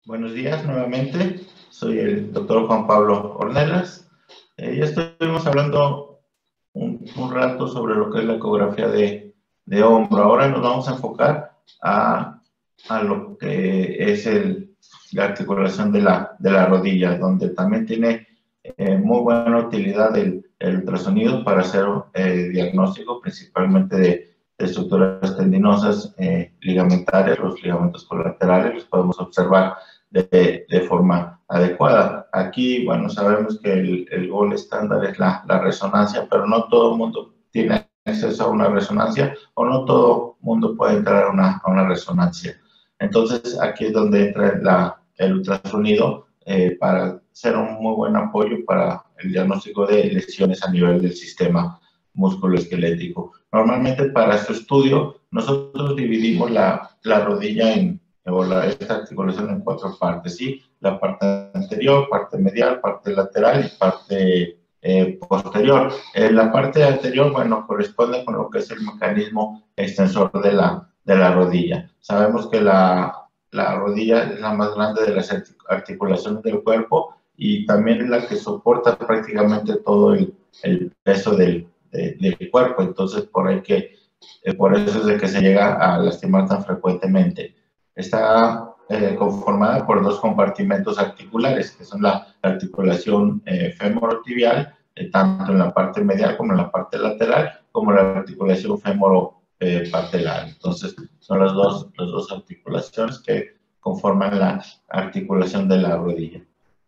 Buenos días nuevamente, soy el doctor Juan Pablo Ornelas. Ya estuvimos hablando un rato sobre lo que es la ecografía de hombro. Ahora nos vamos a enfocar a lo que es la articulación de la rodilla, donde también tiene muy buena utilidad el ultrasonido para hacer diagnóstico principalmente de estructuras tendinosas, ligamentarias. Los ligamentos colaterales los podemos observar de forma adecuada. Aquí, bueno, sabemos que el gol estándar es la resonancia, pero no todo el mundo tiene acceso a una resonancia o no todo el mundo puede entrar a una resonancia. Entonces, aquí es donde entra el ultrasonido para ser un muy buen apoyo para el diagnóstico de lesiones a nivel del sistema musculoesquelético. Normalmente para su estudio, nosotros dividimos la rodilla esta articulación en 4 partes, ¿sí? La parte anterior, parte medial, parte lateral y parte posterior. La parte anterior, bueno, corresponde con lo que es el mecanismo extensor de la rodilla. Sabemos que la rodilla es la más grande de las articulaciones del cuerpo y también es la que soporta prácticamente todo el peso del cuerpo. Entonces, por eso es de que se llega a lastimar tan frecuentemente. Está conformada por 2 compartimentos articulares, que son la articulación femorotibial, tanto en la parte medial como en la parte lateral, como la articulación femoropatelar. Entonces, son las dos articulaciones que conforman la articulación de la rodilla.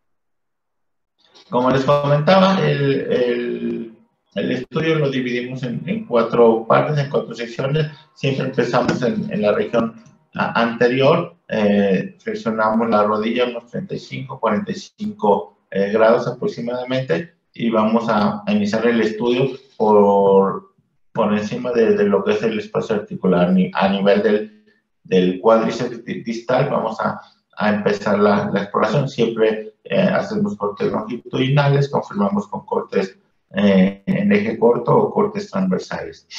Como les comentaba, el estudio lo dividimos en 4 partes, en 4 secciones. Siempre empezamos en la región anterior, flexionamos la rodilla unos 35, 45 grados aproximadamente y vamos a iniciar el estudio por encima de lo que es el espacio articular. A nivel del cuádriceps distal vamos a empezar la exploración. Siempre hacemos cortes longitudinales, confirmamos con cortes en eje corto o cortes transversales.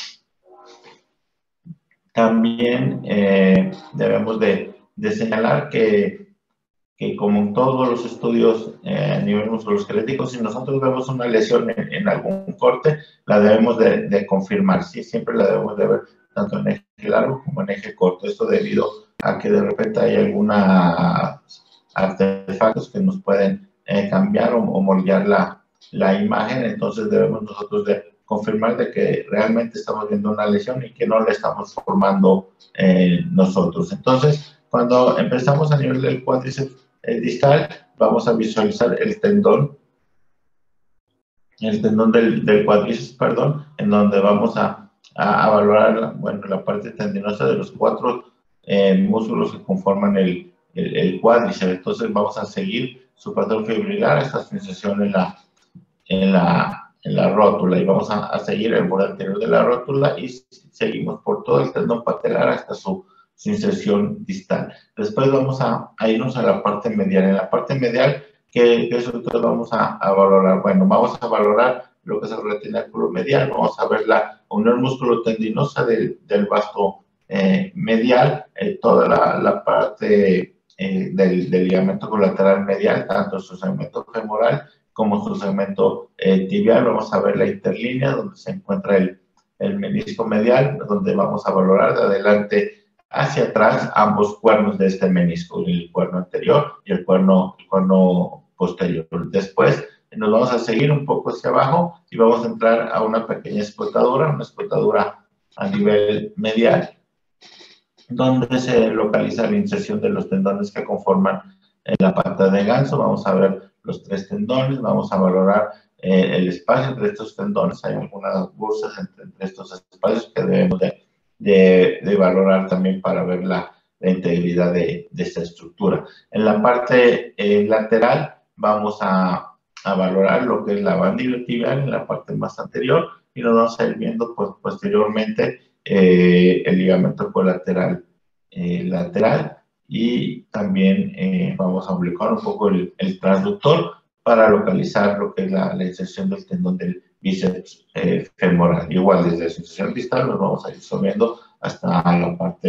También debemos de señalar que como en todos los estudios a nivel musculoesquelético, si nosotros vemos una lesión en algún corte, la debemos de confirmar, ¿sí? Siempre la debemos de ver tanto en eje largo como en eje corto. Esto debido a que de repente hay algunos artefactos que nos pueden cambiar o moldear la imagen. Entonces debemos nosotros de confirmar de que realmente estamos viendo una lesión y que no la estamos formando nosotros. Entonces, cuando empezamos a nivel del cuádriceps distal, vamos a visualizar el tendón del cuádriceps, perdón, en donde vamos a valorar, bueno, la parte tendinosa de los 4 músculos que conforman el cuádriceps. Entonces, vamos a seguir su patrón fibrilar hasta su inserción en la rótula, y vamos a seguir el borde anterior de la rótula y seguimos por todo el tendón patelar hasta su inserción distal. Después vamos a irnos a la parte medial. En la parte medial, ¿qué estructuras vamos a valorar? Bueno, vamos a valorar lo que es el retináculo medial. Vamos a ver la unión musculotendinosa del vasto medial, toda la parte del ligamento colateral medial, tanto su segmento femoral como su segmento tibial. Vamos a ver la interlínea donde se encuentra el menisco medial, donde vamos a valorar de adelante hacia atrás ambos cuernos de este menisco, el cuerno anterior y el cuerno posterior. Después nos vamos a seguir un poco hacia abajo y vamos a entrar a una pequeña escotadura, a nivel medial, donde se localiza la inserción de los tendones que conforman la pata de ganso. Vamos a ver los 3 tendones, vamos a valorar el espacio entre estos tendones. Hay algunas bursas entre estos espacios que debemos de valorar también para ver la integridad de esta estructura. En la parte lateral vamos a valorar lo que es la banda iliotibial en la parte más anterior, y nos vamos a ir viendo pues, posteriormente el ligamento colateral lateral, y también vamos a ubicar un poco el transductor para localizar lo que es la inserción del tendón del bíceps femoral. Igual desde la inserción distal nos vamos a ir subiendo hasta la parte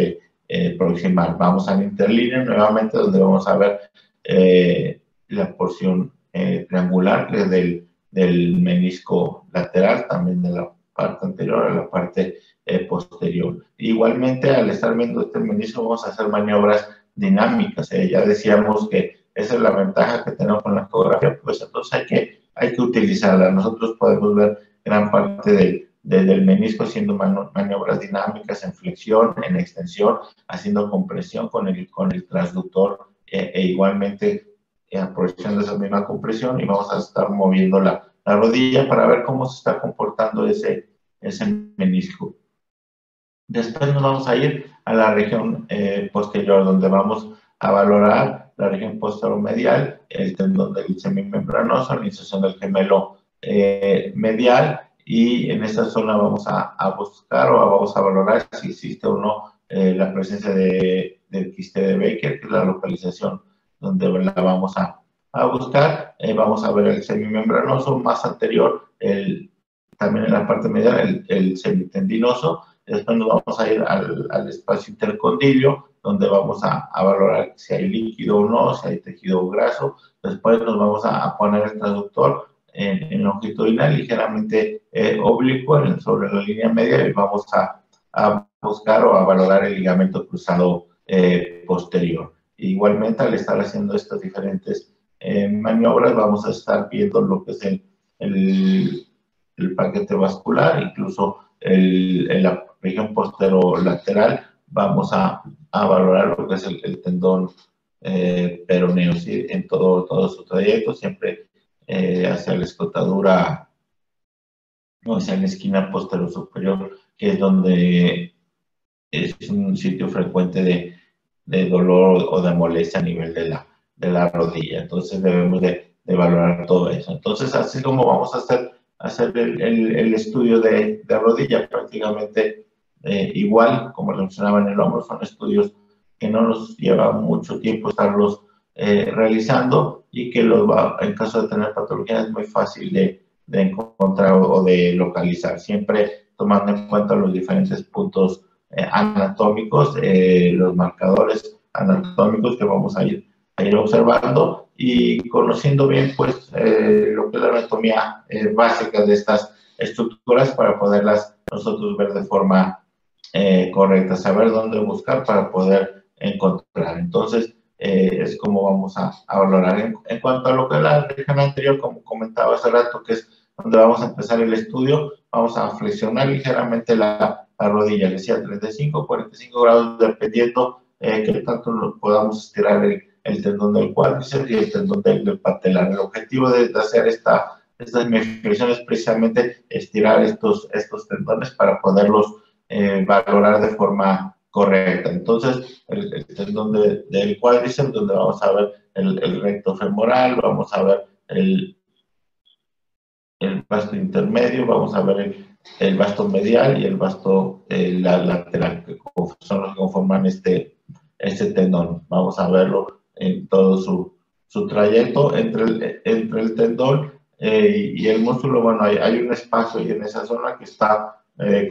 proximal. Vamos al interlíneo nuevamente, donde vamos a ver la porción triangular, que es del menisco lateral, también de la parte anterior a la parte posterior. Igualmente, al estar viendo este menisco, vamos a hacer maniobras dinámicas. Ya decíamos que esa es la ventaja que tenemos con la ecografía, pues entonces hay que utilizarla. Nosotros podemos ver gran parte del menisco haciendo maniobras dinámicas en flexión, en extensión, haciendo compresión con el transductor igualmente aprovechando esa misma compresión, y vamos a estar moviendo la rodilla para ver cómo se está comportando ese menisco. Después nos vamos a ir a la región posterior, donde vamos a valorar la región posteromedial, el tendón del semimembranoso, la inserción del gemelo medial, y en esta zona vamos a buscar o vamos a valorar si existe o no la presencia del quiste de Baker, que es la localización donde la vamos a buscar. Vamos a ver el semimembranoso más anterior, también en la parte medial el semitendinoso. Después nos vamos a ir al espacio intercondilio, donde vamos a valorar si hay líquido o no, si hay tejido graso. Después nos vamos a poner el transductor en longitudinal, ligeramente oblicuo sobre la línea media, y vamos a buscar o a valorar el ligamento cruzado posterior. Igualmente, al estar haciendo estas diferentes maniobras, vamos a estar viendo lo que es el paquete vascular, incluso en la región posterolateral vamos a valorar lo que es el tendón peroneo, ¿sí? En todo su trayecto, siempre hacia la escotadura o hacia la esquina posterior-superior, que es donde es un sitio frecuente de dolor o de molestia a nivel de la rodilla. Entonces debemos de valorar todo eso. Entonces, así como vamos a hacer el estudio de rodilla, prácticamente igual, como lo mencionaba en el hombro, son estudios que no nos lleva mucho tiempo estarlos realizando, y que en caso de tener patología es muy fácil de encontrar o de localizar, siempre tomando en cuenta los diferentes puntos anatómicos, los marcadores anatómicos que vamos a ir observando, y conociendo bien pues lo que es la anatomía básica de estas estructuras, para poderlas nosotros ver de forma correcta, saber dónde buscar para poder encontrar. Entonces es como vamos a valorar. En cuanto a lo que es la región anterior, como comentaba hace rato, que es donde vamos a empezar el estudio, vamos a flexionar ligeramente la rodilla, decía 35, 45 grados, dependiendo que tanto podamos estirar el tendón del cuádriceps y el tendón del patelar. El objetivo de hacer estas flexiones es precisamente estirar estos tendones para poderlos valorar de forma correcta. Entonces, el tendón del cuádriceps, donde vamos a ver el recto femoral, vamos a ver el vasto intermedio, vamos a ver el vasto medial y el vasto lateral, que son los que conforman este tendón. Vamos a verlo en todo su trayecto entre el tendón y el músculo. Bueno, hay un espacio ahí en esa zona que está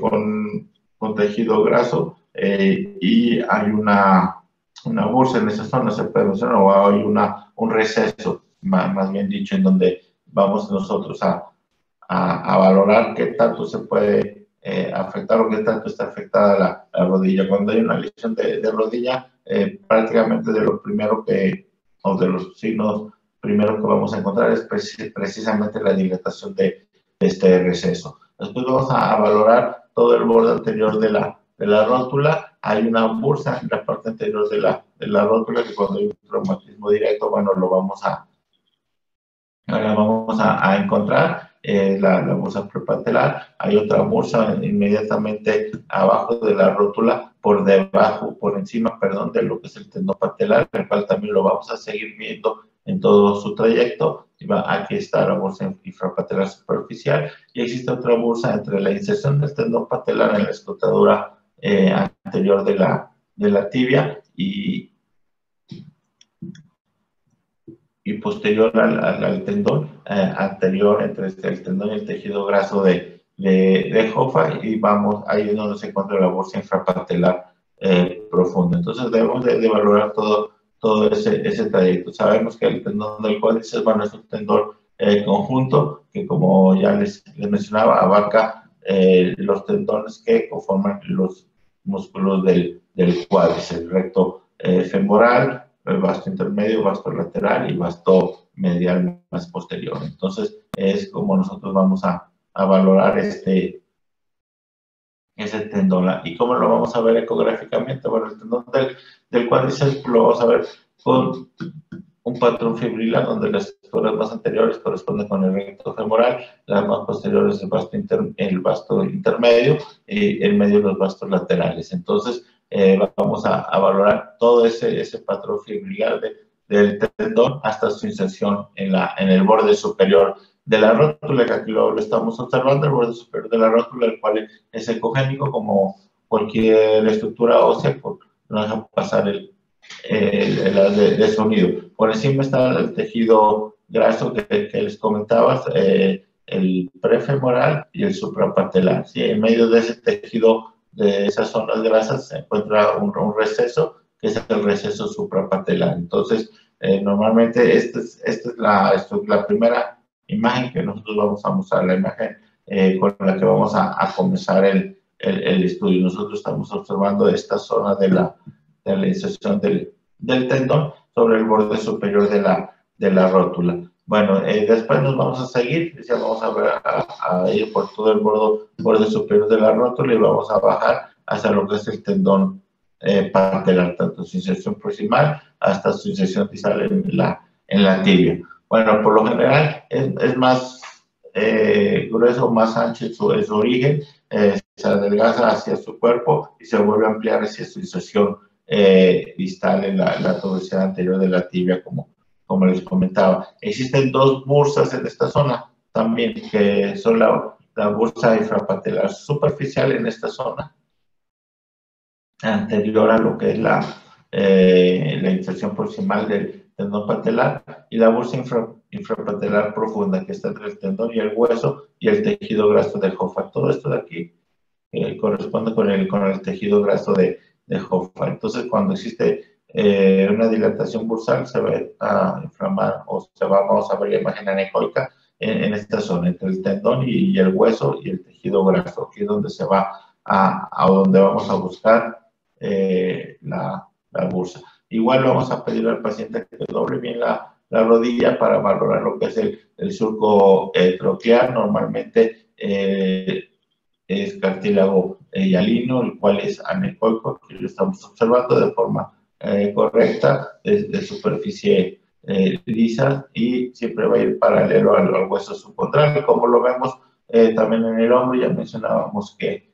con tejido graso, y hay una bursa en esa zona, se puede mencionar, o hay un receso, más bien dicho, en donde vamos nosotros a valorar qué tanto se puede afectar o qué tanto está afectada la rodilla. Cuando hay una lesión de rodilla, prácticamente de lo primero o de los signos primero que vamos a encontrar es precisamente la dilatación de este receso. Después vamos a valorar todo el borde anterior de la rótula. Hay una bursa en la parte anterior de la rótula, que cuando hay un traumatismo directo, bueno, lo vamos a encontrar. La bursa prepatelar. Hay otra bursa inmediatamente abajo de la rótula, por encima, de lo que es el tendón patelar, el cual también lo vamos a seguir viendo en todo su trayecto. Aquí está la bursa infrapatelar superficial, y existe otra bursa entre la inserción del tendón patelar en la escotadura anterior de la tibia y posterior al tendón anterior, entre el tendón y el tejido graso de Hoffa, y ahí es donde se encuentra la bursa infrapatelar profundo. Entonces debemos de valorar todo ese trayecto. Sabemos que el tendón del cuádriceps, bueno, es un tendón conjunto que, como ya les mencionaba, abarca los tendones que conforman los músculos del cuádriceps, recto femoral, vasto intermedio, vasto lateral y vasto medial más posterior. Entonces es como nosotros vamos a valorar ese tendón. ¿Y cómo lo vamos a ver ecográficamente? Bueno, el tendón del cuádriceps lo vamos a ver con un patrón fibrilar donde las estructuras más anteriores corresponden con el recto femoral, las más posteriores el vasto intermedio y en medio los vastos laterales. Entonces vamos a valorar todo ese patrón fibrilar del tendón hasta su inserción en el borde superior de la rótula, que aquí lo estamos observando, el borde superior de la rótula, el cual es ecogénico como cualquier estructura ósea, no deja pasar de sonido. Por encima está el tejido graso que les comentaba, el prefemoral y el suprapatelar. ¿Sí? En medio de ese tejido, de esas zonas grasas, se encuentra un receso, que es el receso suprapatelar. Entonces, normalmente esta es la primera imagen que nosotros vamos a mostrar, la imagen con la que vamos a comenzar el estudio. Nosotros estamos observando esta zona de la inserción del tendón sobre el borde superior de la rótula. Bueno, después nos vamos a seguir, ya vamos a ir por todo el borde superior de la rótula y vamos a bajar hasta lo que es el tendón patelar, tanto su inserción proximal hasta su inserción distal en la tibia. Bueno, por lo general es más grueso, más ancho en su origen, se adelgaza hacia su cuerpo y se vuelve a ampliar hacia su inserción distal en la tuberosidad anterior de la tibia, como les comentaba. Existen dos bursas en esta zona también, que son la bursa infrapatelar superficial en esta zona, anterior a lo que es la inserción proximal del tendón patelar, y la bursa infrapatelar profunda, que está entre el tendón y el hueso y el tejido graso del Hoffa. Todo esto de aquí corresponde con el tejido graso de Hoffa. Entonces, cuando existe una dilatación bursal, se va a inflamar vamos a ver la imagen anecoica en esta zona, entre el tendón y el hueso y el tejido graso. Aquí es donde se va a donde vamos a buscar la bursa. Igual vamos a pedir al paciente que doble bien la rodilla para valorar lo que es el surco troquear. Normalmente es cartílago hialino, el cual es anecoico, que lo estamos observando de forma correcta, de superficie lisa, y siempre va a ir paralelo al hueso subcondral. Como lo vemos también en el hombro, ya mencionábamos que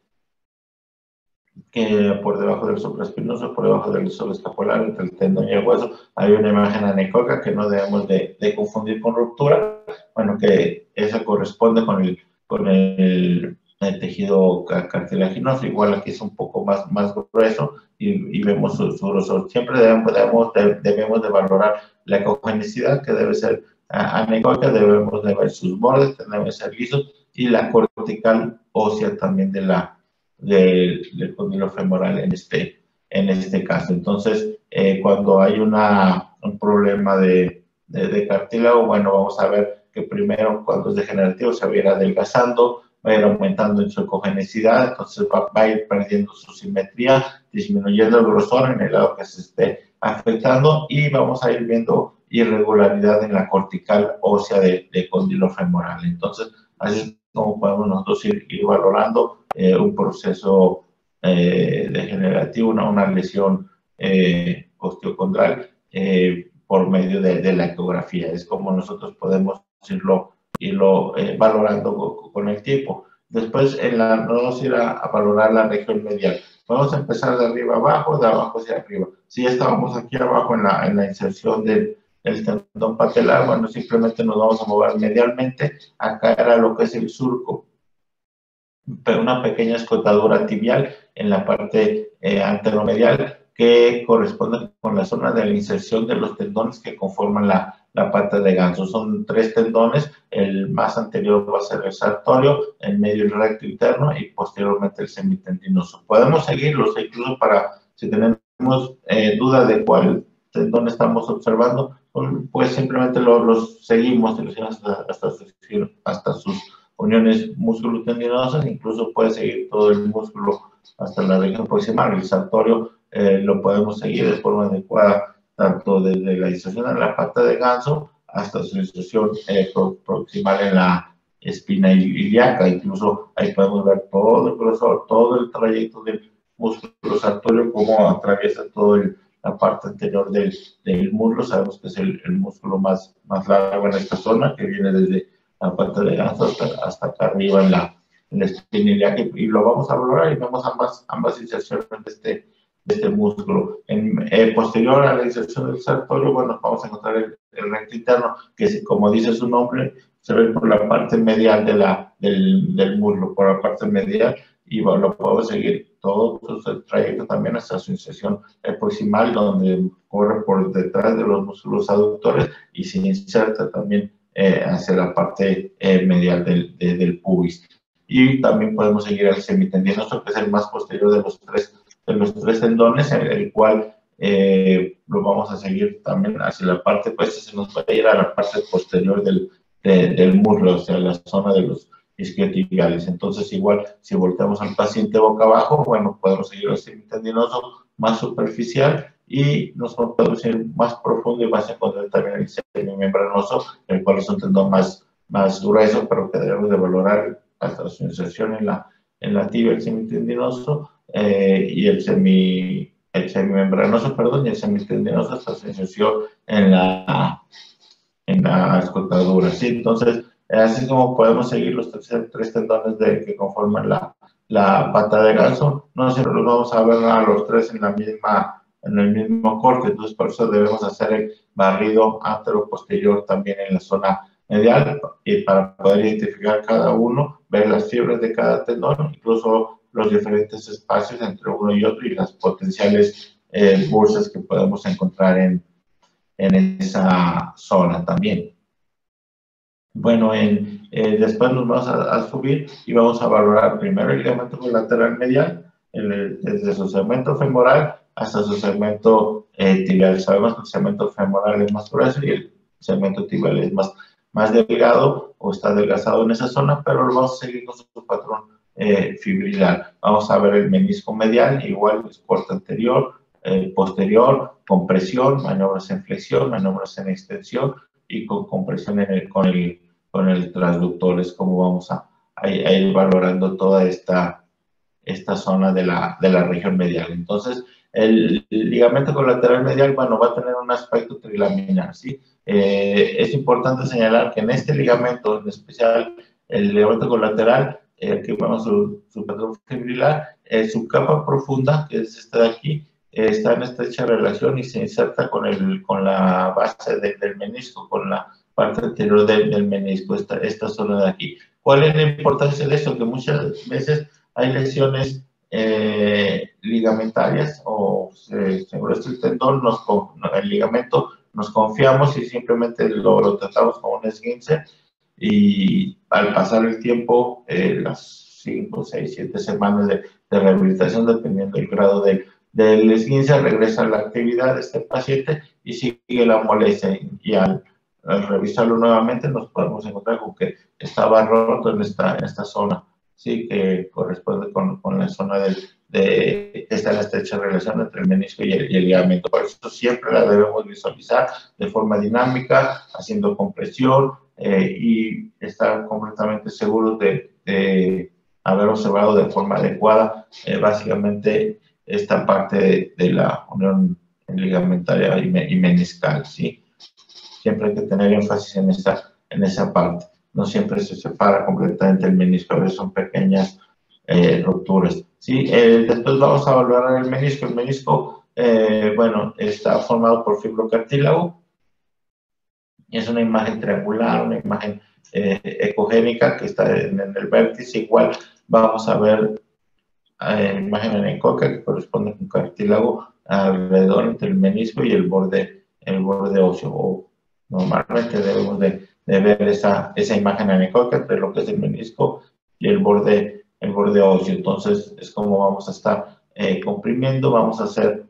por debajo del supraespinoso, por debajo del subescapular, entre el tendón y el hueso, hay una imagen anecoica que no debemos de confundir con ruptura. Bueno, que esa corresponde con el tejido cartilaginoso. Igual aquí es un poco más grueso y vemos su grosor. Siempre debemos de valorar la ecogenicidad, que debe ser anecoica, debemos de ver sus bordes, deben ser lisos, y la cortical ósea también del cóndilo femoral en este caso. Entonces, cuando hay un problema de cartílago, bueno, vamos a ver que primero, cuando es degenerativo, se va a ir adelgazando, va a ir aumentando en su ecogenicidad, entonces va a ir perdiendo su simetría, disminuyendo el grosor en el lado que se esté afectando, y vamos a ir viendo irregularidad en la cortical ósea de cóndilo femoral. Entonces, así es como podemos nosotros ir valorando un proceso degenerativo, una lesión osteocondral por medio de la ecografía. Es como nosotros podemos irlo valorando con el tiempo. Después, vamos a ir a valorar la región medial. Vamos a empezar de arriba abajo, de abajo hacia arriba. Si ya estábamos aquí abajo en la inserción del tendón patelar, bueno, simplemente nos vamos a mover medialmente. Acá era lo que es el surco, una pequeña escotadura tibial en la parte anteromedial, que corresponde con la zona de la inserción de los tendones que conforman la pata de ganso. Son 3 tendones, el más anterior va a ser el sartorio, el medio el recto interno y posteriormente el semitendinoso. Podemos seguirlos incluso si tenemos tenemos duda de cuál tendón estamos observando, pues simplemente los seguimos hasta sus uniones músculo-tendinosas, incluso puede seguir todo el músculo hasta la región proximal. El sartorio lo podemos seguir de forma adecuada, tanto desde la inserción en la pata de ganso hasta su inserción proximal en la espina ilíaca. Incluso ahí podemos ver todo el grosor, todo el trayecto del músculo sartorio, cómo atraviesa toda la parte anterior del muslo. Sabemos que es el músculo más largo en esta zona, que viene desde la pata de ganso hasta acá arriba en la espina ilíaca, y lo vamos a valorar y vemos ambas inserciones de este músculo. Posterior a la inserción del sartorio, bueno, vamos a encontrar el recto interno, que como dice su nombre, se ve por la parte medial del muslo, por la parte medial, y bueno, lo podemos seguir todo el trayecto también hasta su inserción proximal, donde corre por detrás de los músculos aductores y se inserta también hacia la parte medial del pubis. Y también podemos seguir el semitendinoso, que es el más posterior de los tres tendones, el cual lo vamos a seguir también hacia la parte, pues se nos va a ir a la parte posterior del muslo, o sea, la zona de los isquiotibiales. Entonces, igual, si volteamos al paciente boca abajo, bueno, podemos seguir el semitendinoso más superficial, y nos podemos ir más profundo y vas a encontrar también el semimembranoso, el cual es un tendón más grueso, pero que debemos de valorar hasta su inserción en la tibia, el semitendinoso, y el semimembranoso, perdón, y el semitendinoso hasta su inserción en la escotadura, ¿sí? Entonces, así es como podemos seguir los tres tendones que conforman la pata de ganso. No siempre los vamos a ver a los tres en el mismo corte, entonces por eso debemos hacer el barrido antero-posterior también en la zona medial, y para poder identificar cada uno, ver las fibras de cada tendón, incluso los diferentes espacios entre uno y otro, y las potenciales bursas que podemos encontrar en esa zona también. Bueno, después nos vamos a subir y vamos a valorar primero el ligamento colateral medial, desde su segmento femoral hasta su segmento tibial. Sabemos que el segmento femoral es más grueso y el segmento tibial es más delgado o está adelgazado en esa zona, pero lo vamos a seguir con su patrón fibrilar. Vamos a ver el menisco medial, igual es corte anterior, posterior, compresión, maniobras en flexión, maniobras en extensión, y con compresión con el transductor. Es como vamos a ir valorando toda esta zona de la región medial. Entonces, el ligamento colateral medial, bueno, va a tener un aspecto trilaminar, ¿sí? Es importante señalar que en este ligamento, en especial el ligamento colateral, aquí vemos su patrón fibrilar, su capa profunda, que es esta de aquí, está en estrecha relación y se inserta con la base del menisco, con la parte anterior del menisco, esta zona de aquí. ¿Cuál es la importancia de eso? Que muchas veces hay lesiones ligamentarias o se engruesa el tendón, el ligamento, nos confiamos y simplemente lo tratamos como un esguince, y al pasar el tiempo, las 5, 6, 7 semanas de rehabilitación, dependiendo del grado del esguince, regresa a la actividad de este paciente y sigue la molestia, y al revisarlo nuevamente nos podemos encontrar con que estaba roto en esta zona, sí, que corresponde con la zona que está en la estrecha relación entre el menisco y el ligamento. Por eso siempre la debemos visualizar de forma dinámica, haciendo compresión, y estar completamente seguros de haber observado de forma adecuada básicamente esta parte de la unión ligamentaria y meniscal, ¿sí? Siempre hay que tener énfasis en esa parte. No siempre se separa completamente el menisco, a veces son pequeñas rupturas, ¿sí? Después vamos a valorar el menisco. El menisco, bueno, está formado por fibrocartílago. Es una imagen triangular, una imagen ecogénica que está en el vértice. Igual vamos a ver imagen anecoica, que corresponde con cartílago alrededor entre el menisco y el borde óseo. Normalmente debemos de ver esa imagen anecoica entre lo que es el menisco y el borde óseo. Entonces es como vamos a estar comprimiendo, vamos a hacer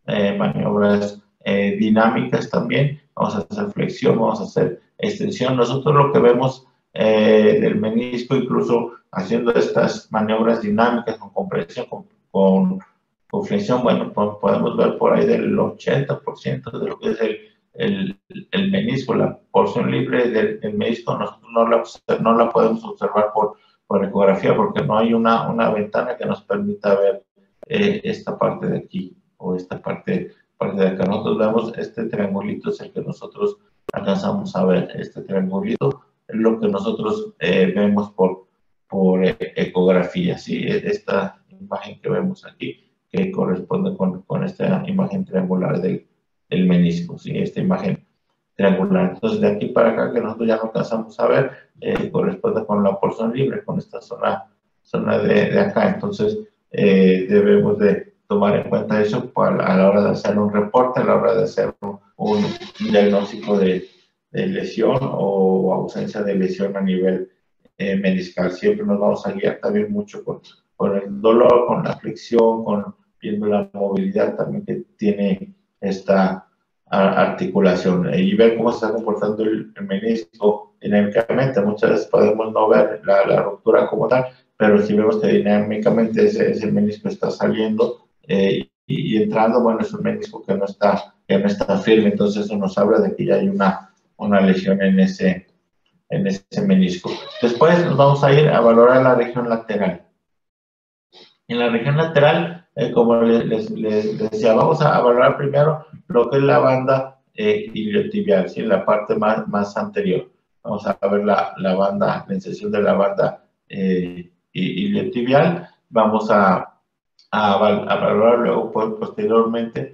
maniobras dinámicas también. Vamos a hacer flexión, vamos a hacer extensión. Nosotros lo que vemos del menisco, incluso haciendo estas maniobras dinámicas con compresión, con flexión, bueno, podemos ver por ahí del 80% de lo que es el menisco, la porción libre del menisco. Nosotros no la podemos observar por ecografía porque no hay una ventana que nos permita ver esta parte de aquí o esta parte de acá. Nosotros vemos este triangulito, es el que nosotros alcanzamos a ver. Este triangulito es lo que nosotros vemos por ecografía, ¿sí? Esta imagen que vemos aquí, que corresponde con esta imagen triangular del menisco, ¿sí? Esta imagen triangular. Entonces, de aquí para acá, que nosotros ya no alcanzamos a ver, corresponde con la porción libre, con esta zona de acá. Entonces, debemos de tomar en cuenta eso a la hora de hacer un reporte, a la hora de hacer un diagnóstico de lesión o ausencia de lesión a nivel meniscal. Siempre nos vamos a guiar también mucho con el dolor, con la flexión, viendo la movilidad también que tiene esta articulación y ver cómo se está comportando el menisco dinámicamente. Muchas veces podemos no ver la ruptura como tal, pero si vemos que dinámicamente ese menisco está saliendo y entrando, bueno, es un menisco que no está firme, entonces eso nos habla de que ya hay una lesión en ese menisco. Después nos vamos a ir a valorar la región lateral. En la región lateral, como les decía, vamos a valorar primero lo que es la banda iliotibial, ¿sí? La parte más anterior. Vamos a ver la inserción de la banda iliotibial. Vamos a valorar luego posteriormente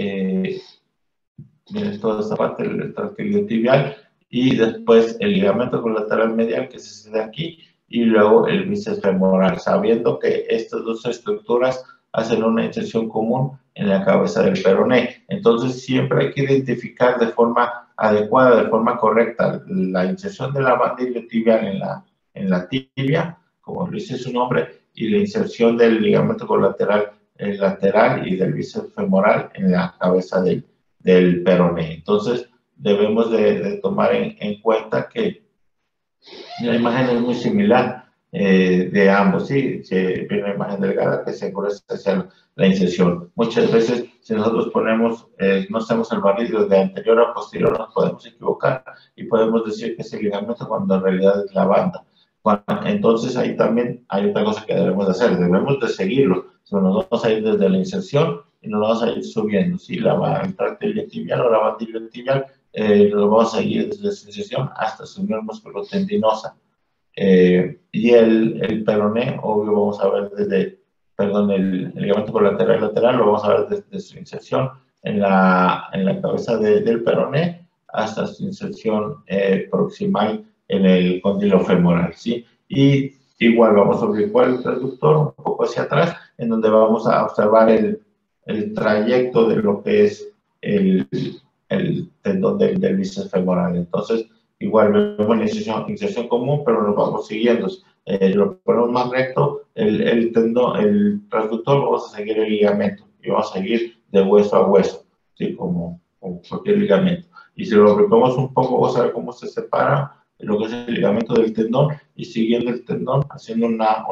toda esta parte del tracto iliotibial y después el ligamento colateral medial que se da aquí y luego el bíceps femoral, sabiendo que estas dos estructuras hacen una inserción común en la cabeza del peroné. Entonces siempre hay que identificar de forma adecuada, de forma correcta, la inserción de la banda iliotibial en la tibia, como lo dice su nombre, y la inserción del ligamento colateral lateral y del bíceps femoral en la cabeza del peroné. Entonces debemos de tomar en cuenta que la imagen es muy similar de ambos, ¿sí? Viene una imagen delgada que se engresa hacia la inserción. Muchas veces, si nosotros no hacemos el barrido de anterior a posterior, nos podemos equivocar y podemos decir que es el ligamento cuando en realidad es la banda. Bueno, entonces ahí también hay otra cosa que debemos de hacer, debemos de seguirlo. Si nos vamos a ir desde la inserción y nos vamos a ir subiendo, ¿sí? El tracto iliotibial o la banda iliotibial, lo vamos a seguir desde su inserción hasta su unión musculotendinosa. Y el peroné, obvio, vamos a ver el ligamento colateral lateral, lo vamos a ver desde su inserción en la cabeza del peroné hasta su inserción proximal en el cóndilo femoral, ¿sí? Y igual vamos a ubicar el transductor un poco hacia atrás, en donde vamos a observar el trayecto de lo que es el tendón del bíceps femoral. Entonces, igual vemos la inserción común, pero nos vamos siguiendo. Lo ponemos más recto, el tendón, el transductor, vamos a seguir el ligamento y vamos a seguir de hueso a hueso, ¿sí? Como cualquier ligamento. Y si lo apretamos un poco, vamos a ver cómo se separa lo que es el ligamento del tendón y siguiendo el tendón, haciendo una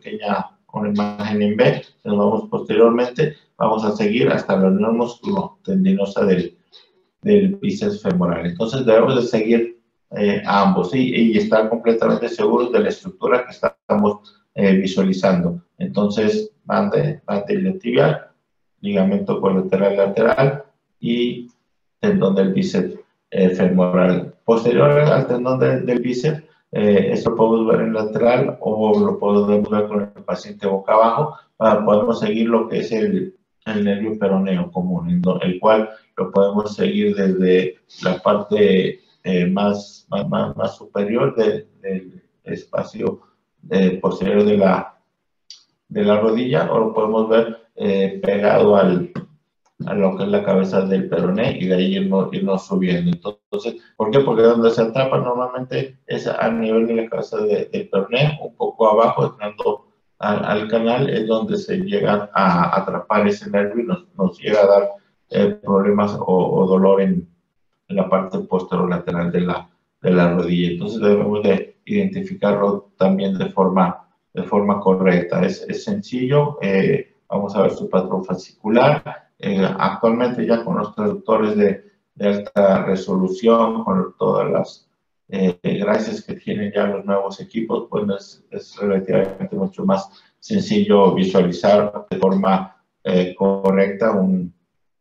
imagen en B, nos vamos posteriormente, vamos a seguir hasta la unión musculotendinosa del bíceps femoral. Entonces debemos de seguir a ambos, ¿sí? Y estar completamente seguros de la estructura que estamos visualizando. Entonces, banda iliotibial, ligamento colateral lateral y tendón del bíceps femoral. Posterior al tendón del bíceps, esto podemos ver en lateral o lo podemos ver con el paciente boca abajo. Podemos seguir lo que es el nervio peroneo común, el cual lo podemos seguir desde la parte más superior del espacio posterior de la rodilla, o lo podemos ver pegado a lo que es la cabeza del peroné y de ahí irnos subiendo. Entonces, ¿por qué? Porque donde se atrapa normalmente es a nivel de la cabeza del peroné, un poco abajo, entrando al canal, es donde se llega a atrapar ese nervio y nos llega a dar problemas o dolor en la parte posterolateral de la rodilla. Entonces debemos de identificarlo también de forma correcta. Es sencillo. Vamos a ver su patrón fascicular. Actualmente ya con los traductores de alta resolución, con todas las gracias que tienen ya los nuevos equipos, pues es relativamente mucho más sencillo visualizar de forma correcta un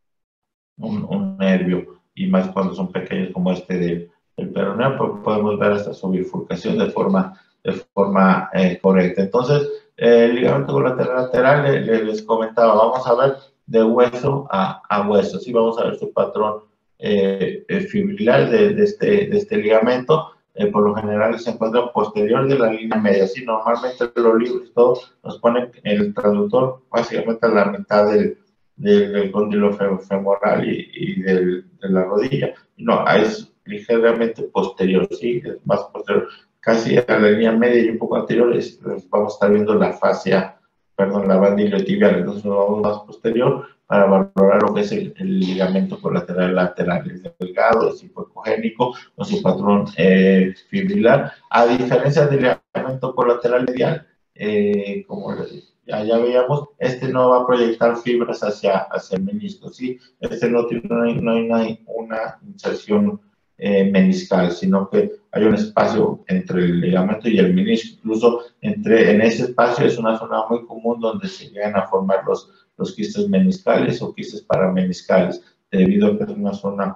nervio, y más cuando son pequeños como este del peroneo, porque podemos ver hasta su bifurcación de forma correcta. Entonces, el ligamento colateral lateral, les comentaba, vamos a ver de hueso a hueso, sí, vamos a ver su patrón fibrilar de este ligamento. Por lo general se encuentra posterior de la línea media. Sí, normalmente los libros todos nos ponen el traductor básicamente a la mitad del cóndilo femoral y de la rodilla. No, es ligeramente posterior, sí, es más posterior, casi a la línea media y un poco anterior. Vamos a estar viendo la fascia, perdón, la banda iliotibial. Entonces nos vamos más posterior para valorar lo que es el ligamento colateral lateral. Es delgado, es hipoecogénico, con su patrón fibrilar. A diferencia del ligamento colateral medial, como ya veíamos, este no va a proyectar fibras hacia el menisco, ¿sí? Este no hay una inserción meniscal, sino que hay un espacio entre el ligamento y el menisco. Incluso en ese espacio es una zona muy común donde se llegan a formar los quistes meniscales o quistes parameniscales, debido a que es una zona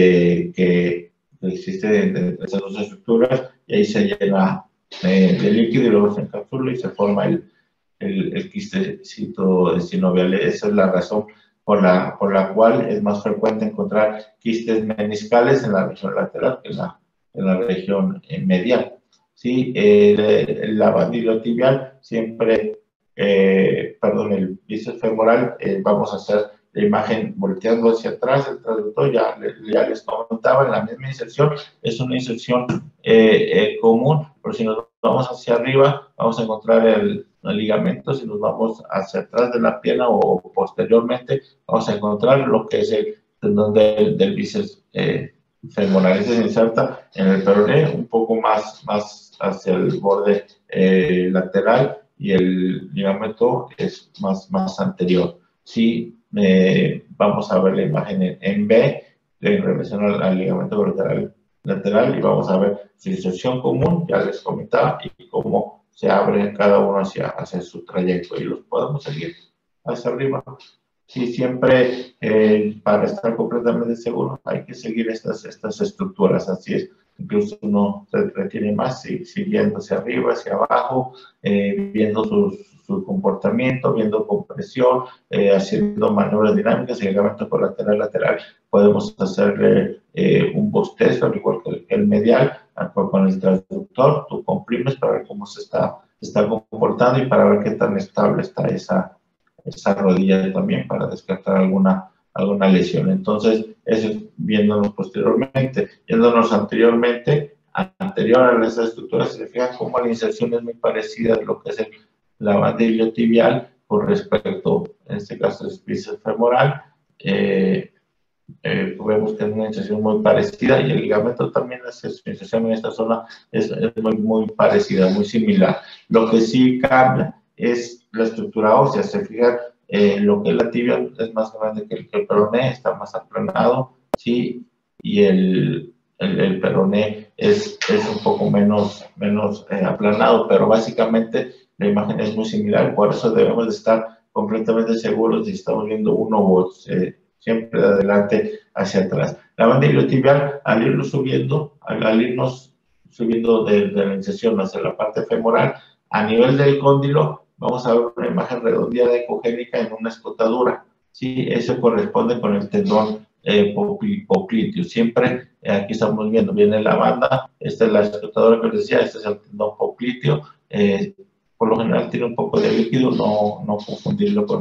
que existe entre esas dos estructuras, y ahí se llena de líquido y luego se encapsula y se forma el quistecito sinovial. Esa es la razón por la cual es más frecuente encontrar quistes meniscales en la región lateral que en la región medial. Sí, la banda iliotibial siempre, perdón, el bíceps femoral, vamos a hacer la imagen volteando hacia atrás. El traductor ya les comentaba, en la misma inserción, es una inserción común, pero si nos vamos hacia arriba, vamos a encontrar el ligamento. Si nos vamos hacia atrás de la pierna o posteriormente, vamos a encontrar lo que es el tendón del bíceps femoral. Este se inserta en el peroné, un poco más hacia el borde lateral, y el ligamento es más anterior. Sí, vamos a ver la imagen en B en relación al ligamento lateral, y vamos a ver su inserción común, ya les comentaba, y cómo se abre cada uno hacia su trayecto, y los podemos seguir hacia arriba. Sí, siempre para estar completamente seguro hay que seguir estas estructuras. Así es, incluso uno se retiene más siguiendo hacia arriba, hacia abajo, viendo su comportamiento, viendo compresión, haciendo maniobras dinámicas. El ligamento colateral lateral podemos hacerle un bostezo, al igual que el medial, con el transductor. Tú comprimes para ver cómo se está comportando y para ver qué tan estable está esa rodilla también, para descartar alguna lesión. Entonces, eso es viéndonos posteriormente. Yéndonos anterior a esa estructura, se fijan cómo la inserción es muy parecida a lo que es la banda iliotibial con respecto, en este caso, es bíceps femoral. Vemos que es una inserción muy parecida, y el ligamento también, su inserción en esta zona es muy parecida, muy similar. Lo que sí cambia es la estructura ósea. Se fijan, lo que es la tibia es más grande que el peroné, está más aplanado, ¿sí? Y el peroné es un poco menos aplanado, pero básicamente la imagen es muy similar. Por eso debemos de estar completamente seguros si estamos viendo uno o siempre de adelante hacia atrás. La banda iliotibial, al irnos subiendo de la inserción hacia la parte femoral, a nivel del cóndilo, vamos a ver una imagen redondeada ecogénica en una escotadura. Sí, eso corresponde con el tendón popliteo. Siempre aquí estamos viene la banda, esta es la escotadura que les decía, este es el tendón popliteo. Por lo general tiene un poco de líquido, no confundirlo con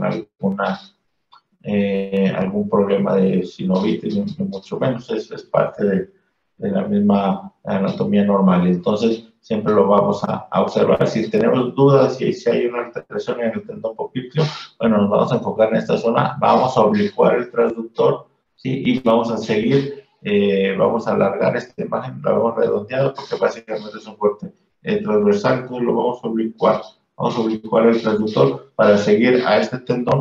algún problema de sinovitis, ni mucho menos. Eso es parte de la misma anatomía normal. Entonces, siempre lo vamos a observar. Si tenemos dudas si hay una alteración en el tendón popliteo, bueno, nos vamos a enfocar en esta zona, vamos a oblicuar el transductor, ¿sí? Y vamos a seguir, vamos a alargar esta imagen, la vamos redondeada porque básicamente es un corte transversal, entonces lo vamos a oblicuar el transductor para seguir a este tendón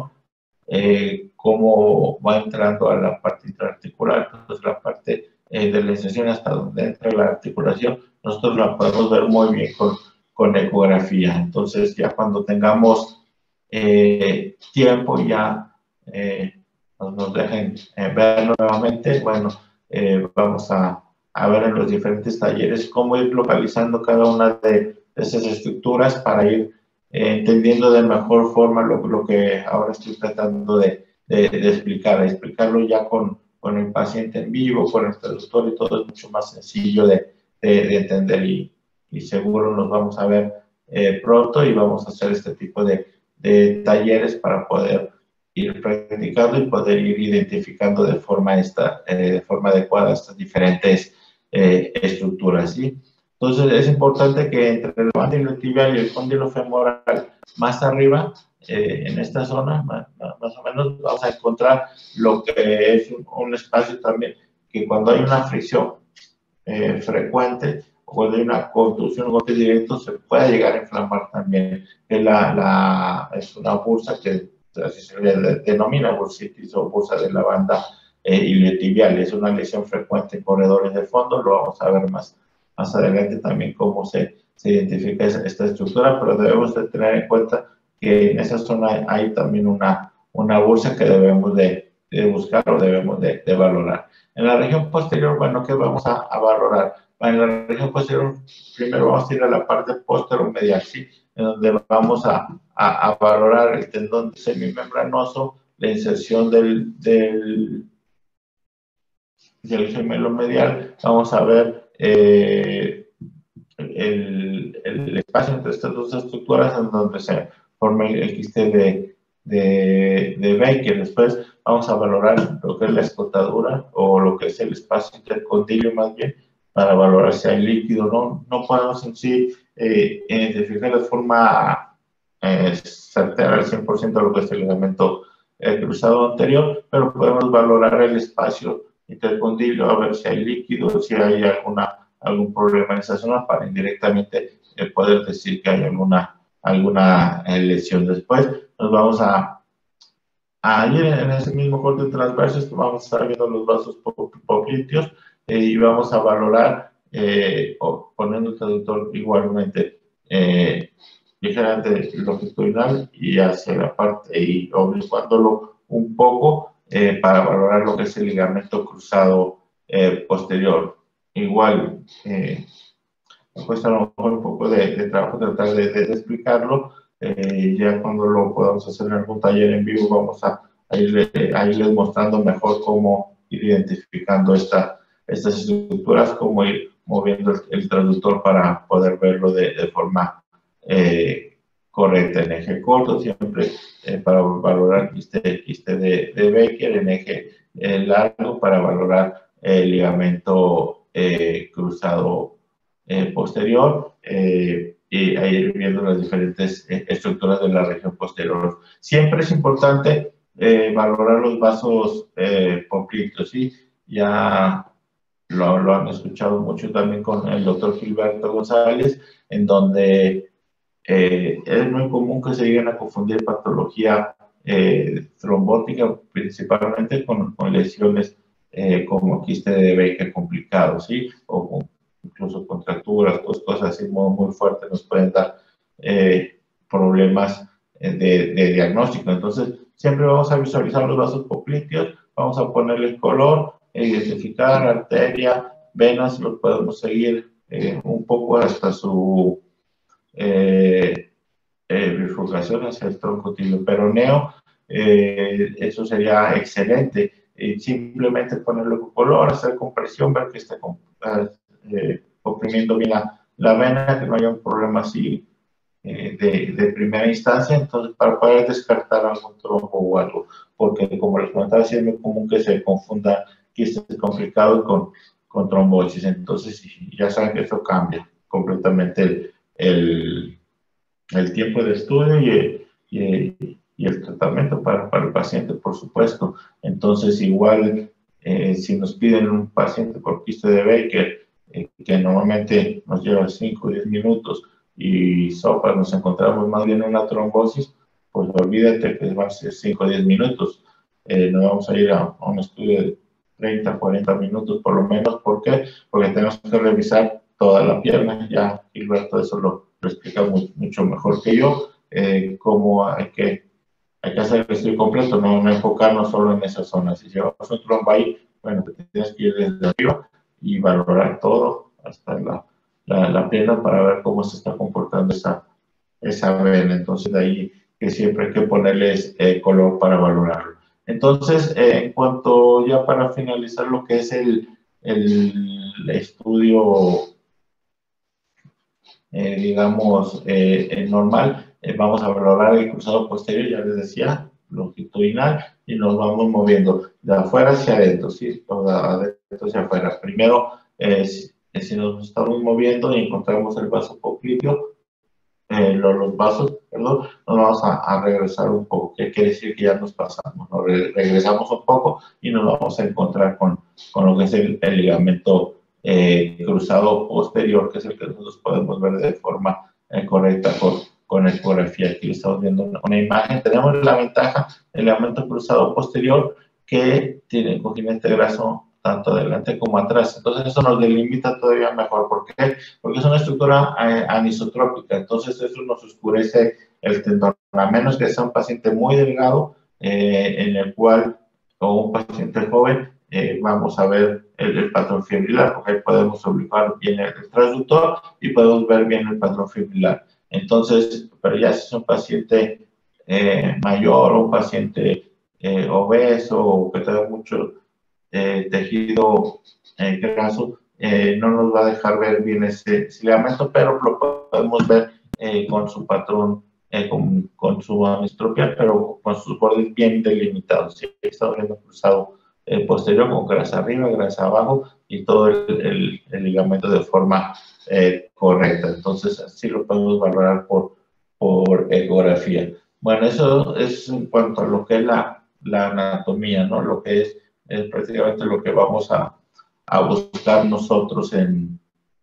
cómo va entrando a la parte intraarticular. Entonces la parte de la inserción hasta donde entra la articulación, nosotros la podemos ver muy bien con ecografía. Entonces ya cuando tengamos tiempo ya nos dejen ver nuevamente, bueno, vamos a ver en los diferentes talleres cómo ir localizando cada una de esas estructuras para ir entendiendo de mejor forma lo que ahora estoy tratando de explicarlo ya con el paciente en vivo, con el traductor, y todo es mucho más sencillo de entender, y seguro nos vamos a ver pronto, y vamos a hacer este tipo de talleres para poder ir practicando y poder ir identificando de forma adecuada estas diferentes estructuras, ¿sí? Entonces es importante que entre el cóndilo tibial y el cóndilo femoral más arriba, en esta zona, más o menos, vamos a encontrar lo que es un espacio también que cuando hay una fricción frecuente o cuando hay una contusión, un golpe directo, se puede llegar a inflamar también. Es una bursa que así se le denomina bursitis o bursa de la banda iliotibial. Es una lesión frecuente en corredores de fondo, lo vamos a ver más adelante también cómo se identifica esta estructura, pero debemos de tener en cuenta que en esa zona hay también una bursa que debemos de buscar o debemos de valorar. En la región posterior, bueno, ¿qué vamos a valorar? En la región posterior, primero vamos a ir a la parte posteromedial, ¿sí? En donde vamos a valorar el tendón semimembranoso, la inserción del gemelo medial. Vamos a ver el espacio entre estas dos estructuras en donde se forma el quiste de Baker. Después vamos a valorar lo que es la escotadura o lo que es el espacio intercondilio más bien, para valorar si hay líquido. No podemos en sí identificar de forma certera al 100% lo que es el ligamento cruzado anterior, pero podemos valorar el espacio intercondilio a ver si hay líquido, si hay algún problema en esa zona, para indirectamente poder decir que hay alguna lesión. Después nos vamos a ir en ese mismo corte transverso, vamos a estar viendo los vasos popliteos y vamos a valorar poniendo el traductor igualmente ligeramente longitudinal y hacia la parte y oblicuándolo un poco para valorar lo que es el ligamento cruzado posterior. Igual, me cuesta a lo mejor un poco de trabajo tratar de explicarlo. Ya cuando lo podamos hacer en algún taller en vivo, vamos a irles mostrando mejor cómo ir identificando estas estructuras, cómo ir moviendo el traductor para poder verlo de forma correcta. En eje corto, siempre para valorar quiste de Baker, en eje largo para valorar el ligamento cruzado posterior, y a ir viendo las diferentes estructuras de la región posterior. Siempre es importante valorar los vasos popliteos, ¿sí? Ya lo han escuchado mucho también con el doctor Gilberto González, en donde es muy común que se lleguen a confundir patología trombótica principalmente con lesiones como quiste de Baker complicado, ¿sí? O incluso contracturas, cosas así muy fuertes nos pueden dar problemas de diagnóstico. Entonces, siempre vamos a visualizar los vasos popliteos, vamos a ponerle el color, identificar arteria, venas, lo podemos seguir un poco hasta su bifurcación hacia el tronco tibio-peroneo. Eso sería excelente. Simplemente ponerle un color, hacer compresión, ver que está comprimiendo bien la vena, que no haya un problema así de primera instancia, entonces para poder descartar algún trombo o algo, porque como les comentaba, sí es muy común que se confunda quistes complicados con trombosis. Entonces, ya saben que eso cambia completamente el tiempo de estudio y el tratamiento para el paciente, por supuesto. Entonces, igual, si nos piden un paciente por quiste de Baker, que normalmente nos lleva 5 o 10 minutos, y sopa nos encontramos más bien en una trombosis, pues olvídate que van a ser 5 o 10 minutos. Nos vamos a ir a un estudio de 30, 40 minutos por lo menos. ¿Por qué? Porque tenemos que revisar toda la pierna. Ya Gilberto eso lo explica mucho mejor que yo, cómo hay que hacer el estudio completo, no enfocarnos solo en esa zona. Si llevamos un trombo ahí, bueno, te tienes que ir desde arriba y valorar todo hasta la pierna para ver cómo se está comportando esa vena. Entonces, de ahí que siempre hay que ponerles color para valorarlo. Entonces, en cuanto ya para finalizar lo que es el estudio, digamos, normal, vamos a valorar el cruzado posterior, ya les decía, longitudinal, y nos vamos moviendo de afuera hacia adentro, ¿sí? O de adentro hacia afuera. Primero, si nos estamos moviendo y encontramos el vaso popliteo, los vasos, perdón, nos vamos a regresar un poco. ¿Qué quiere decir? Que ya nos pasamos, ¿no? Regresamos un poco y nos vamos a encontrar con lo que es el ligamento cruzado posterior, que es el que nosotros podemos ver de forma correcta con ecografía. Aquí estamos viendo una imagen. Tenemos la ventaja del ligamento cruzado posterior, que tiene encogimiento graso tanto adelante como atrás. Entonces eso nos delimita todavía mejor. ¿Por qué? Porque es una estructura anisotrópica. Entonces eso nos oscurece el tendón. A menos que sea un paciente muy delgado, en el cual, o un paciente joven, vamos a ver el patrón fibrilar, porque ahí podemos ubicar bien el transductor y podemos ver bien el patrón fibrilar. Entonces, pero ya si es un paciente mayor, o un paciente obeso, o que tenga mucho tejido graso, no nos va a dejar ver bien ese ligamento, pero lo podemos ver con su patrón, con su anistropia, pero con sus bordes bien delimitados. ¿Sí? Estamos viendo cruzado posterior con grasa arriba, grasa abajo, y todo el ligamento de forma correcta. Entonces, así lo podemos valorar por ecografía. Bueno, eso es en cuanto a lo que es la anatomía, ¿no? Lo que es prácticamente lo que vamos a buscar nosotros en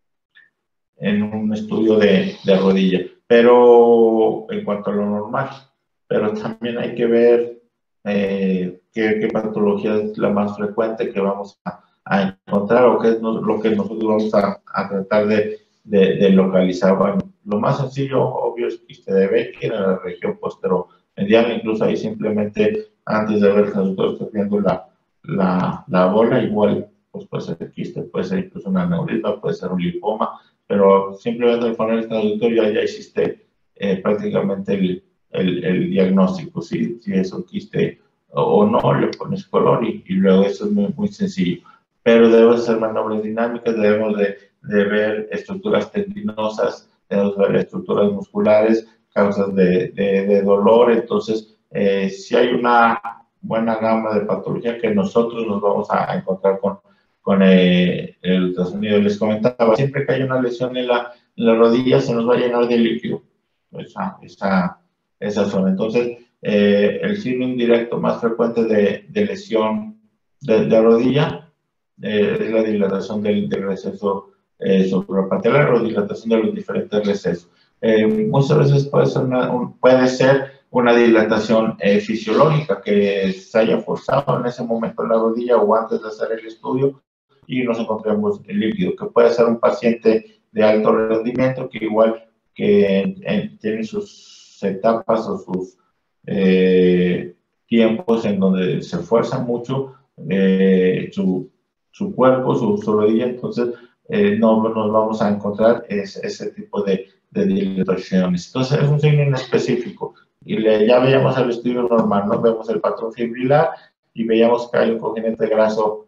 un estudio de rodilla. Pero en cuanto a lo normal, pero también hay que ver qué patología es la más frecuente que vamos a encontrar, o qué es lo que nosotros vamos a tratar de localizar. Bueno, lo más sencillo, obvio, es quiste de Baker en la región posteromedial. Incluso ahí simplemente, antes de ver el transductor, estoy viendo la bola. Igual, pues puede ser quiste, puede ser incluso un aneurisma, puede ser un linfoma, pero simplemente al poner el transductor ya hiciste prácticamente el diagnóstico. Si es un quiste o no, le pones color y luego eso es muy sencillo. Pero debemos hacer maniobras dinámicas, debemos de ver estructuras tendinosas, debemos ver estructuras musculares, causas de dolor. Entonces, si hay una buena gama de patología que nosotros nos vamos a encontrar con el ultrasonido. Les comentaba, siempre que hay una lesión en la rodilla, se nos va a llenar de líquido esa zona. Entonces, el signo indirecto más frecuente de lesión de rodilla es la dilatación del receso suprapatelar, o dilatación de los diferentes recesos. Muchas veces puede ser una dilatación fisiológica, que se haya forzado en ese momento en la rodilla o antes de hacer el estudio y nos encontremos el líquido, que puede ser un paciente de alto rendimiento que igual que tiene sus etapas o sus tiempos en donde se fuerza mucho su cuerpo, su rodilla. Entonces no nos vamos a encontrar ese tipo de dilataciones. Entonces es un signo inespecífico. Y ya veíamos el estudio normal, ¿no? Vemos el patrón fibrilar y veíamos que hay un congénite graso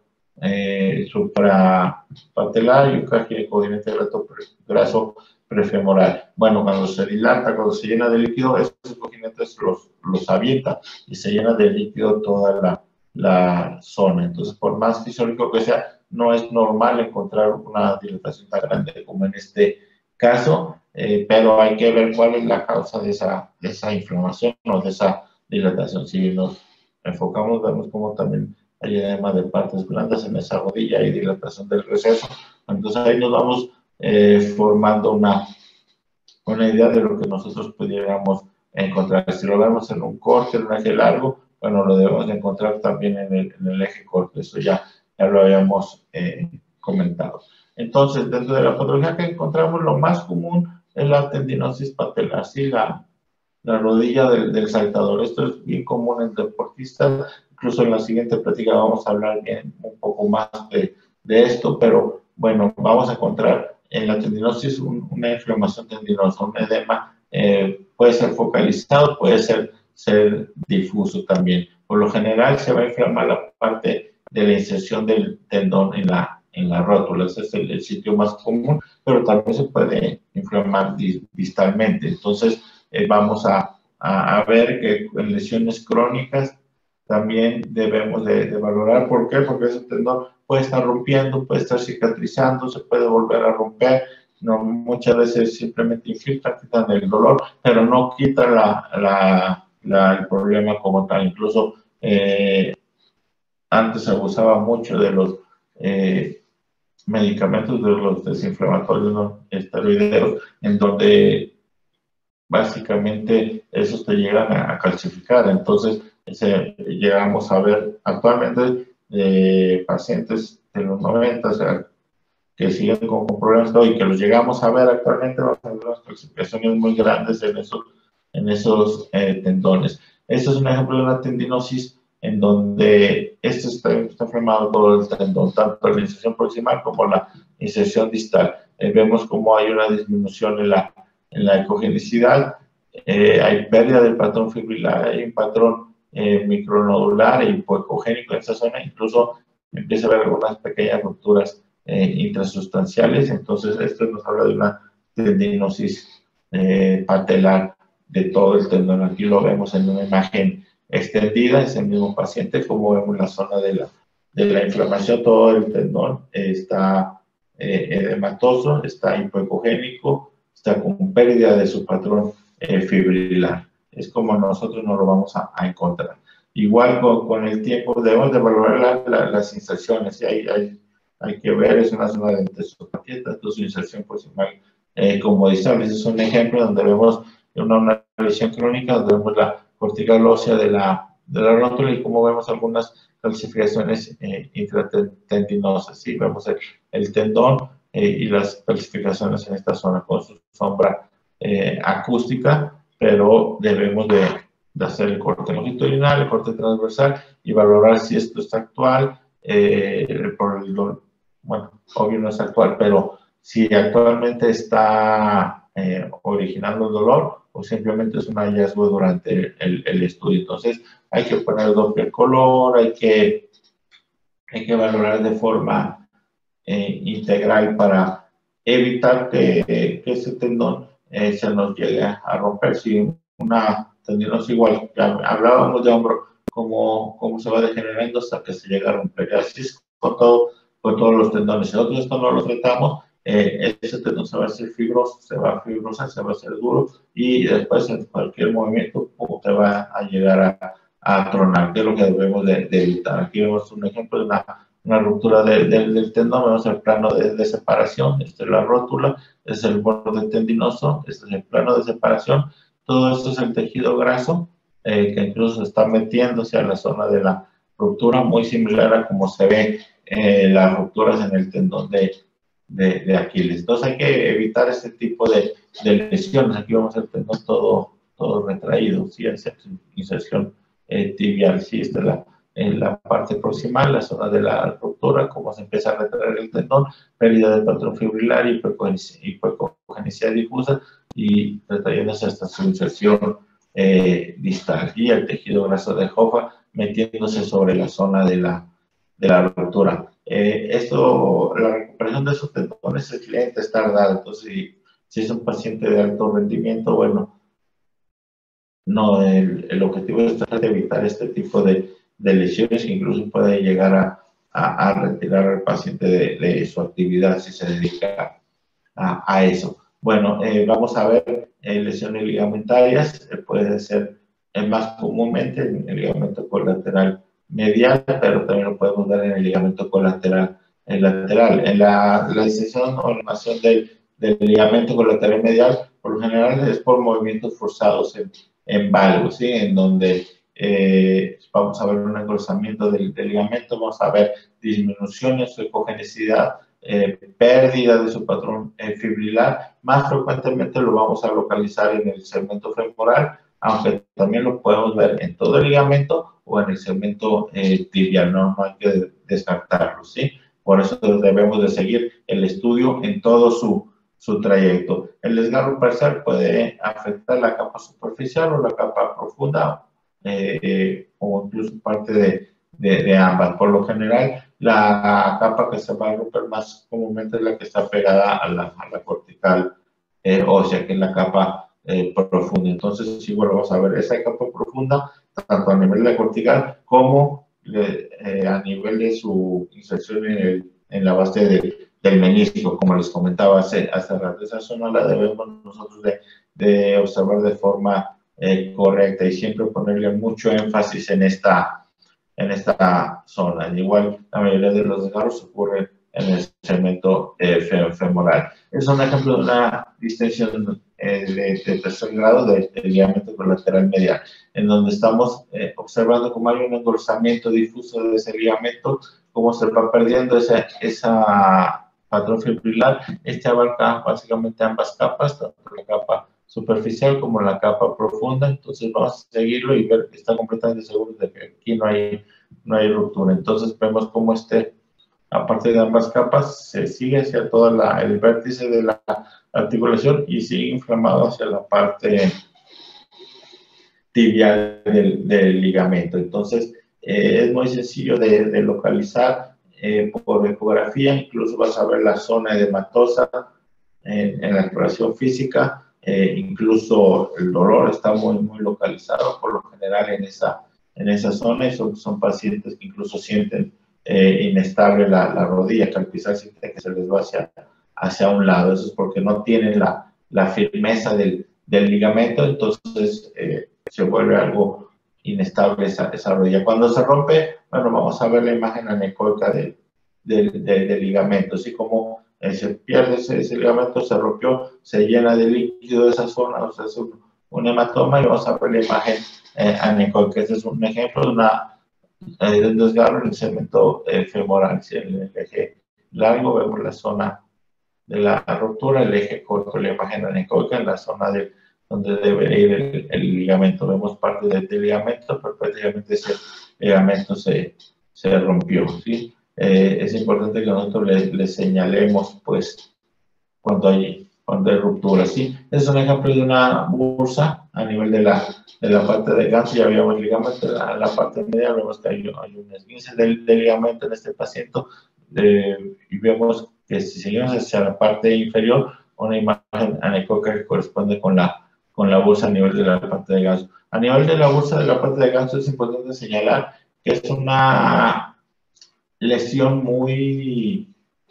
suprapatelar y un congénite graso prefemoral. Bueno, cuando se dilata, cuando se llena de líquido, esos congénites los avienta y se llena de líquido toda la zona. Entonces, por más fisiológico que sea, no es normal encontrar una dilatación tan grande como en este caso, pero hay que ver cuál es la causa de esa inflamación o de esa dilatación. Si nos enfocamos, vemos como también hay edema de partes blandas en esa rodilla y dilatación del receso. Entonces ahí nos vamos formando una idea de lo que nosotros pudiéramos encontrar. Si lo vemos en un corte, en un eje largo, bueno, lo debemos de encontrar también en el eje corto. Eso ya lo habíamos comentado. Entonces, dentro de la patología que encontramos, lo más común es la tendinosis patelar, ¿sí? La rodilla del saltador. Esto es bien común en deportistas. Incluso en la siguiente plática vamos a hablar bien un poco más de esto, pero bueno, vamos a encontrar en la tendinosis una inflamación tendinosa, un edema, puede ser focalizado, puede ser difuso también. Por lo general se va a inflamar la parte de la inserción del tendón en la rótula. Ese es el sitio más común, pero también se puede inflamar distalmente. Entonces, vamos a ver que en lesiones crónicas también debemos de valorar. ¿Por qué? Porque ese tendón puede estar rompiendo, puede estar cicatrizando, se puede volver a romper. No, muchas veces simplemente infiltran, quitan el dolor, pero no quitan el problema como tal. Incluso antes se abusaba mucho de los medicamentos, de los desinflamatorios, ¿no?, esteroideos, en donde básicamente esos te llegan a calcificar. Entonces, llegamos a ver actualmente pacientes de los 90, o sea, que siguen con problemas y que los llegamos a ver actualmente, vamos a ver unas calcificaciones muy grandes en esos tendones. Este es un ejemplo de una tendinosis en donde está inflamado todo el tendón, tanto la inserción proximal como la inserción distal. Vemos como hay una disminución en la ecogenicidad, hay pérdida del patrón fibrilar, hay un patrón micronodular e hipoecogénico en esa zona, incluso empieza a haber algunas pequeñas rupturas intrasustanciales. Entonces esto nos habla de una tendinosis patelar de todo el tendón. Aquí lo vemos en una imagen extendida, es el mismo paciente. Como vemos la zona de la inflamación, todo el tendón está edematoso, está hipoecogénico, está con pérdida de su patrón fibrilar. Es como nosotros no lo vamos a encontrar. Igual con el tiempo debemos de valorar las inserciones. Y hay que ver, es una zona de entesopatía, tanto su inserción proximal como distal. Ese es un ejemplo donde vemos una lesión crónica, donde vemos la cortical ósea de la rótula y como vemos algunas calcificaciones intratendinosas. ¿Sí? Vemos el tendón y las calcificaciones en esta zona con su sombra acústica, pero debemos de hacer el corte longitudinal, el corte transversal y valorar si esto está actual. Bueno, obvio no es actual, pero si actualmente está originando el dolor o simplemente es un hallazgo durante el estudio. Entonces, hay que poner doble color, hay que valorar de forma integral para evitar que ese tendón se nos llegue a romper. Si una tendinosis igual, hablábamos de hombro, cómo se va degenerando hasta que se llega a romper. Así es con todos los tendones. Si nosotros esto no lo tratamos, ese tendón se va a hacer fibroso, se va a fibrosar, se va a hacer duro y después en cualquier movimiento te va a llegar a tronar, que es lo que debemos de evitar. Aquí vemos un ejemplo de una ruptura del tendón. Vemos el plano de separación, esta es la rótula, es el borde tendinoso, este es el plano de separación. Todo esto es el tejido graso, que incluso está metiéndose a la zona de la ruptura, muy similar a como se ve las rupturas en el tendón de Aquiles. Entonces hay que evitar este tipo de lesiones. Aquí vemos el tendón todo retraído, ¿sí? Inserción tibial, ¿sí? Esta es la parte proximal, la zona de la ruptura, cómo se empieza a retraer el tendón, pérdida del patrón fibrilar, hipoecogenicidad difusa y retrayéndose hasta su inserción distal, y el tejido graso de Hoffa metiéndose sobre la zona de la ruptura. La recuperación de esos tendones es lenta, es tardada. Entonces, si es un paciente de alto rendimiento, bueno, no, el objetivo es tratar de evitar este tipo de lesiones que incluso puede llegar a retirar al paciente de su actividad si se dedica a eso. Bueno, vamos a ver lesiones ligamentarias, puede ser más comúnmente en el ligamento colateral medial, pero también lo podemos ver en el ligamento colateral lateral. En la disección o animación del ligamento colateral medial, por lo general es por movimientos forzados en valgos, ¿sí? En donde vamos a ver un engrosamiento del ligamento, vamos a ver disminución en su ecogenicidad, pérdida de su patrón fibrilar. Más frecuentemente lo vamos a localizar en el segmento femoral, aunque también lo podemos ver en todo el ligamento o en el segmento tibial, no hay que descartarlo, ¿sí? Por eso debemos de seguir el estudio en todo su trayecto. El desgarro parcial puede afectar la capa superficial o la capa profunda, o incluso parte de ambas. Por lo general, la capa que se va a romper más comúnmente es la que está pegada a la cortical ósea, que es la capa profunda. Entonces, igual vamos a ver esa capa profunda, tanto a nivel de la cortical como a nivel de su inserción en la base del menisco, como les comentaba hace rato. Esa zona la debemos nosotros de observar de forma correcta y siempre ponerle mucho énfasis en esta zona. Igual, la mayoría de los desgarros ocurren en el segmento femoral. Es un ejemplo de una distensión de tercer grado del ligamento colateral medial, en donde estamos observando cómo hay un engrosamiento difuso de ese ligamento, cómo se va perdiendo esa patrón fibrilar. Este abarca básicamente ambas capas, tanto la capa superficial como la capa profunda. Entonces vamos a seguirlo y ver que está completamente seguro de que aquí no hay ruptura. Entonces vemos cómo aparte de ambas capas, se sigue hacia todo el vértice de la articulación y sigue inflamado hacia la parte tibial del ligamento. Entonces, es muy sencillo de localizar por ecografía. Incluso vas a ver la zona edematosa en la exploración física. Incluso el dolor está muy, muy localizado por lo general en esa zona, y son pacientes que incluso sienten inestable la rodilla, que al pisar sienten que se les va hacia un lado. Eso es porque no tienen la firmeza del ligamento, entonces se vuelve algo inestable esa rodilla. Cuando se rompe, bueno, vamos a ver la imagen anecoica del ligamento, así como se pierde ese ligamento, se rompió, se llena de líquido de esa zona, o sea, es un hematoma, y vamos a ver la imagen anecoica. Este es un ejemplo de un desgarro en el segmento femoral. Si en el eje largo vemos la zona de la ruptura, el eje corto, la imagen anecoica, en la zona donde debe ir el ligamento. Vemos parte del ligamento, pero prácticamente ese ligamento se rompió, ¿sí? Es importante que nosotros le señalemos, pues, cuando hay ruptura, ¿sí? Es un ejemplo de una bursa a nivel de la parte de ganso. Ya habíamos ligamento, en la parte media vemos que hay un esguince del ligamento en este paciente, y vemos que si seguimos hacia la parte inferior, una imagen anecoica que corresponde con la bursa a nivel de la parte de ganso. A nivel de la bursa de la parte de ganso es importante señalar que es una lesión muy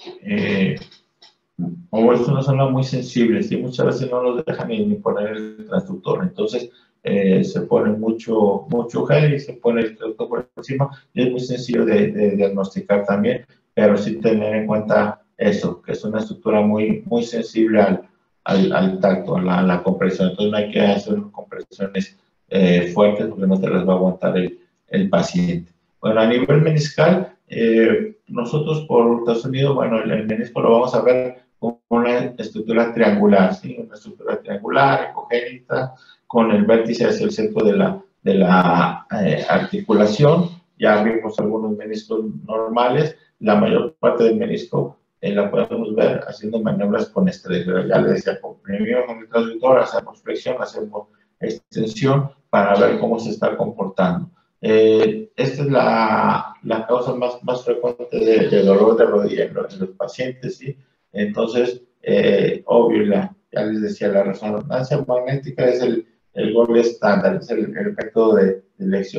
o es una zona muy sensible, ¿sí? Muchas veces no nos dejan ni poner el transductor. Entonces se pone mucho gel y se pone el transductor por encima, y es muy sencillo de diagnosticar también, pero sí tener en cuenta eso, que es una estructura muy, muy sensible al tacto, a la compresión. Entonces no hay que hacer compresiones fuertes, porque no te las va a aguantar el paciente. Bueno, a nivel meniscal, nosotros por ultrasonido, bueno, el menisco lo vamos a ver con una estructura triangular, ¿sí? Una estructura triangular, ecogénica, con el vértice hacia el centro de la articulación. Ya vimos algunos meniscos normales. La mayor parte del menisco la podemos ver haciendo maniobras con estrés. Ya les decía, comprimimos con el transductor, hacemos flexión, hacemos extensión para ver cómo se está comportando. Esta es la causa más frecuente de dolor de rodilla en los pacientes, ¿sí? Entonces, obvio, ya les decía, la resonancia magnética es el gol estándar, es el efecto de elección.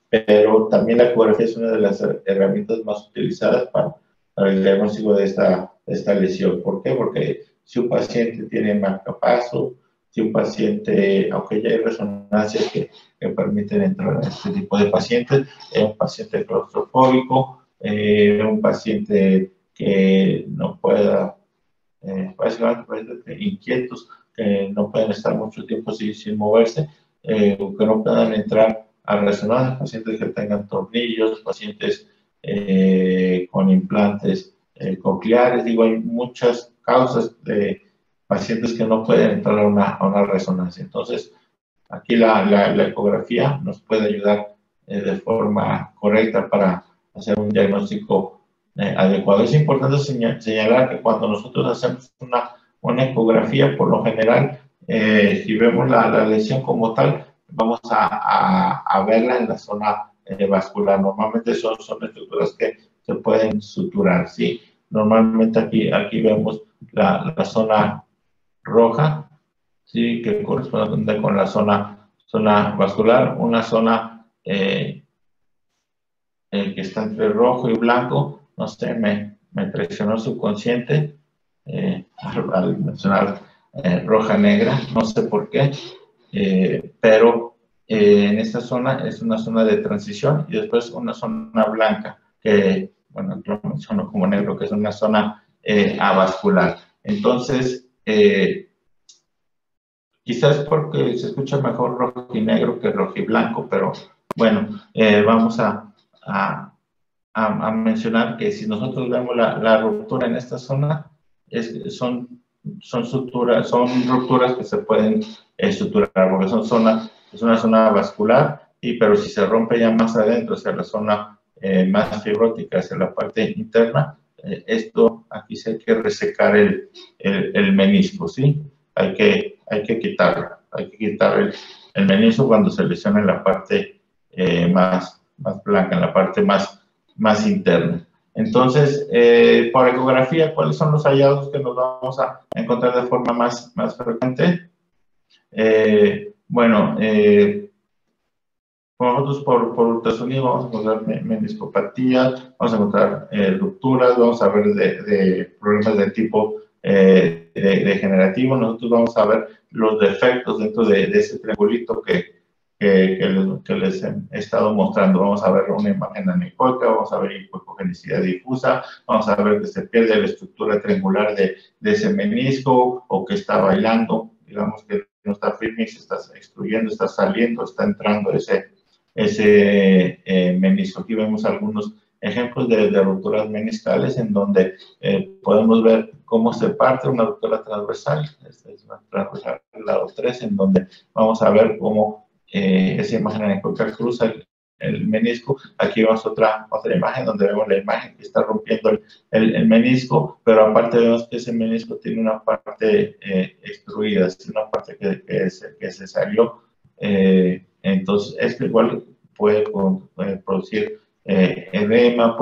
pero también la ecografía es una de las herramientas más utilizadas para el diagnóstico de esta lesión. ¿Por qué? Porque si un paciente tiene marcapaso, si un paciente, aunque ya hay resonancias que permiten entrar a este tipo de pacientes, un paciente claustrofóbico, un paciente que no pueda, básicamente inquietos, que no pueden estar mucho tiempo sin moverse, o que no puedan entrar a resonar, pacientes que tengan tornillos, pacientes con implantes cocleares. Digo, hay muchas causas de pacientes que no pueden entrar a una resonancia. Entonces, aquí la ecografía nos puede ayudar de forma correcta para hacer un diagnóstico adecuado. Es importante señalar que cuando nosotros hacemos una ecografía, por lo general, si vemos la lesión como tal, vamos a verla en la zona vascular. Normalmente son estructuras que se pueden suturar, ¿sí? Normalmente aquí vemos la zona roja, ¿sí? Que corresponde con la zona vascular, una zona que está entre rojo y blanco. No sé, me traicionó el subconsciente al mencionar roja negra, no sé por qué, pero en esta zona es una zona de transición y después una zona blanca, que, bueno, lo menciono como negro, que es una zona avascular. Entonces, quizás porque se escucha mejor rojo y negro que rojo y blanco, pero bueno, vamos a mencionar que si nosotros vemos la ruptura en esta zona, son rupturas que se pueden suturar, porque es una zona vascular, pero si se rompe ya más adentro, hacia la zona más fibrótica, hacia la parte interna, esto aquí sí hay que resecar el menisco, ¿sí? Hay que quitarlo, hay que quitar el menisco cuando se lesiona en la parte más blanca, en la parte más interna. Entonces, por ecografía, ¿cuáles son los hallazgos que nos vamos a encontrar de forma más frecuente? Bueno, nosotros por ultrasonido vamos a encontrar meniscopatía, vamos a encontrar rupturas, vamos a ver de problemas de tipo degenerativo. Nosotros vamos a ver los defectos dentro de ese triangulito que les he estado mostrando. Vamos a ver una imagen anecoica, vamos a ver hipocogenicidad difusa, vamos a ver que se pierde la estructura triangular de ese menisco, o que está bailando, digamos que no está firme y se está extruyendo, está saliendo, está entrando ese menisco. Aquí vemos algunos ejemplos de rupturas meniscales en donde podemos ver cómo se parte una ruptura transversal. Esta es una transversal del lado 3, en donde vamos a ver cómo esa imagen anecoica cruza el menisco. Aquí vemos otra imagen donde vemos la imagen que está rompiendo el menisco, pero aparte vemos que ese menisco tiene una parte extruida, una parte que se salió. Entonces, esto igual puede producir edema,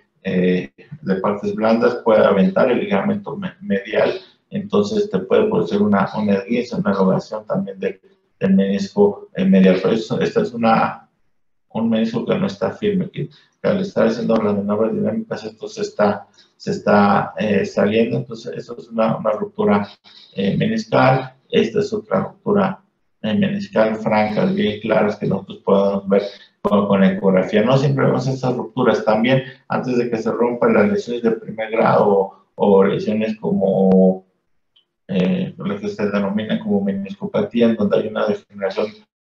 de partes blandas, puede aventar el ligamento medial, entonces te puede producir una esguince, una elongación también del menisco medial. Pero esta es un menisco que no está firme, que al estar haciendo las maniobras dinámicas, esto se está saliendo. Entonces, esto es una ruptura meniscal. Esta es otra ruptura meniscal francas, bien claras, que nosotros podemos ver con ecografía. No siempre vemos estas rupturas. También, antes de que se rompan las lesiones de primer grado o lesiones como lo que se denomina como meniscopatía, en donde hay una degeneración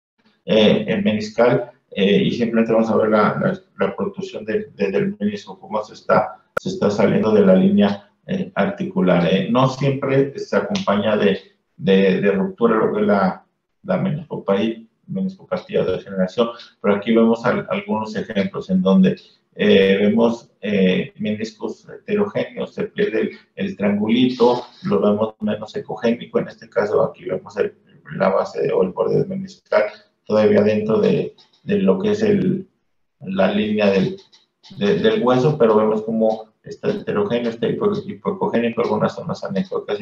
meniscal, y simplemente vamos a ver la protrusión del menisco, cómo se está saliendo de la línea articular. No siempre se acompaña de ruptura, lo que es la meniscopatía de degeneración, pero aquí vemos algunos ejemplos en donde vemos meniscos heterogéneos, se pierde el triangulito, lo vemos menos ecogénico. En este caso aquí vemos la base o el borde meniscal todavía dentro de lo que es la línea del hueso, pero vemos como está heterogéneo, está hipocogénico, algunas zonas anecoicas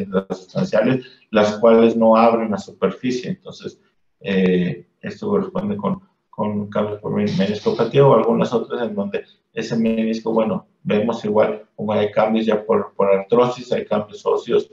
intrasustanciales, las cuales no abren la superficie. Entonces, esto corresponde con con cambios por meniscopatía o algunas otras en donde ese menisco, bueno, vemos igual como hay cambios ya por artrosis, hay cambios óseos,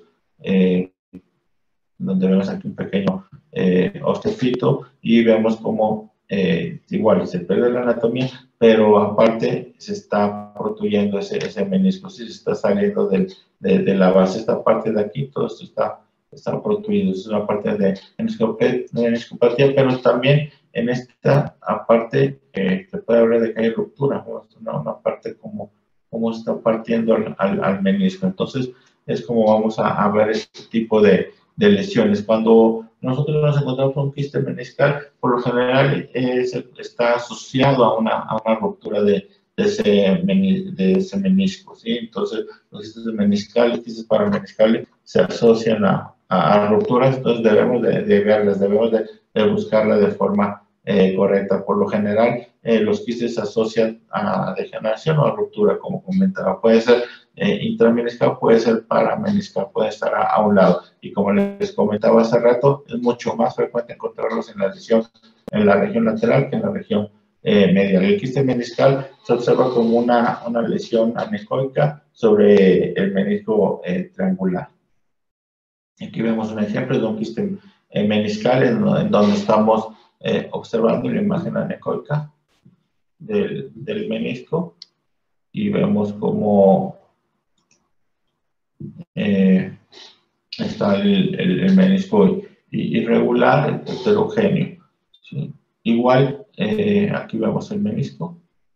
donde vemos aquí un pequeño osteofito y vemos como igual se pierde la anatomía, pero aparte se está protuyendo ese menisco, sí, se está saliendo de la base, esta parte de aquí, todo esto está protuido, es una parte de meniscopatía, pero también en esta aparte se puede hablar de que hay ruptura, una parte como está partiendo al menisco. Entonces es como vamos a ver este tipo de lesiones. Cuando nosotros nos encontramos con un quiste meniscal, por lo general está asociado a una ruptura de ese menisco, ¿sí? Entonces, los quistes meniscales, quistes parameniscales, se asocian a rupturas, entonces debemos de verlas, debemos de buscarlas de forma correcta. Por lo general, los quistes se asocian a degeneración o a ruptura, como comentaba. Puede ser intrameniscal, puede ser parameniscal, puede estar a un lado. Y como les comentaba hace rato, es mucho más frecuente encontrarlos en la lesión en la región lateral que en la región medial. El quiste meniscal se observa como una lesión anecoica sobre el menisco triangular. Aquí vemos un ejemplo de un quiste meniscal en donde estamos observando la imagen anecoica del menisco y vemos cómo está el menisco irregular, heterogéneo, ¿sí? Igual, aquí vemos el menisco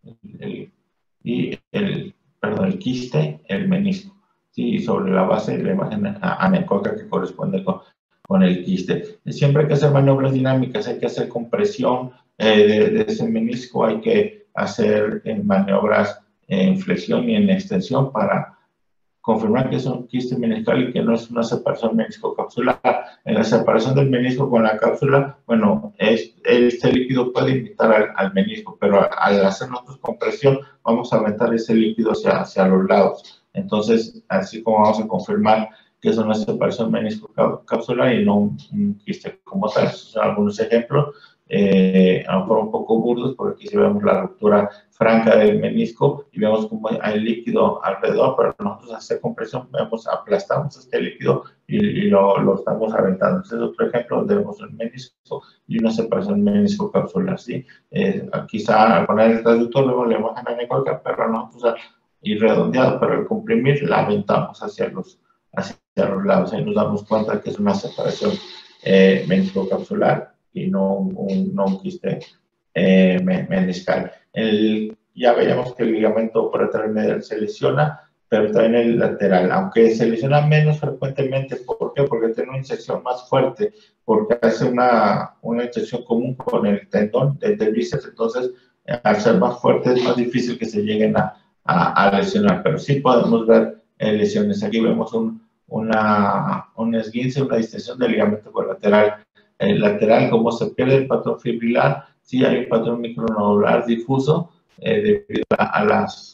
el quiste, el menisco, ¿sí? Y sobre la base de la imagen anecoica que corresponde con el quiste. Siempre hay que hacer maniobras dinámicas, hay que hacer compresión de ese menisco, hay que hacer maniobras en flexión y en extensión para confirmar que es un quiste meniscal y que no es una separación menisco-capsular. En la separación del menisco con la cápsula, bueno, este líquido puede invitar al menisco, pero al hacer nosotros compresión, vamos a aventar ese líquido hacia los lados. Entonces, así como vamos a confirmar que es una separación menisco-capsular y no un quiste como tal. Esos son algunos ejemplos. A lo mejor un poco burdos, porque aquí sí vemos la ruptura franca del menisco y vemos como hay líquido alrededor, pero nosotros al hacer compresión aplastamos este líquido y lo estamos aventando. Este es otro ejemplo donde vemos un menisco y una separación menisco-capsular, ¿sí? Quizá al poner el traductor vemos la imagen anecoica, pero nosotros y redondeado, pero al comprimir la aventamos hacia los lados. Ahí nos damos cuenta que es una separación menisco-capsular y no un quiste meniscal. Ya veíamos que el ligamento prolateral medial se lesiona, pero también el lateral, aunque se lesiona menos frecuentemente. ¿Por qué? Porque tiene una inyección más fuerte, porque hace una inyección común con el tendón del bíceps, entonces al ser más fuerte es más difícil que se lleguen a lesionar, pero sí podemos ver lesiones. Aquí vemos un esguince, una distensión del ligamento colateral lateral, cómo se pierde el patrón fibrilar. Sí hay un patrón micronodular difuso debido a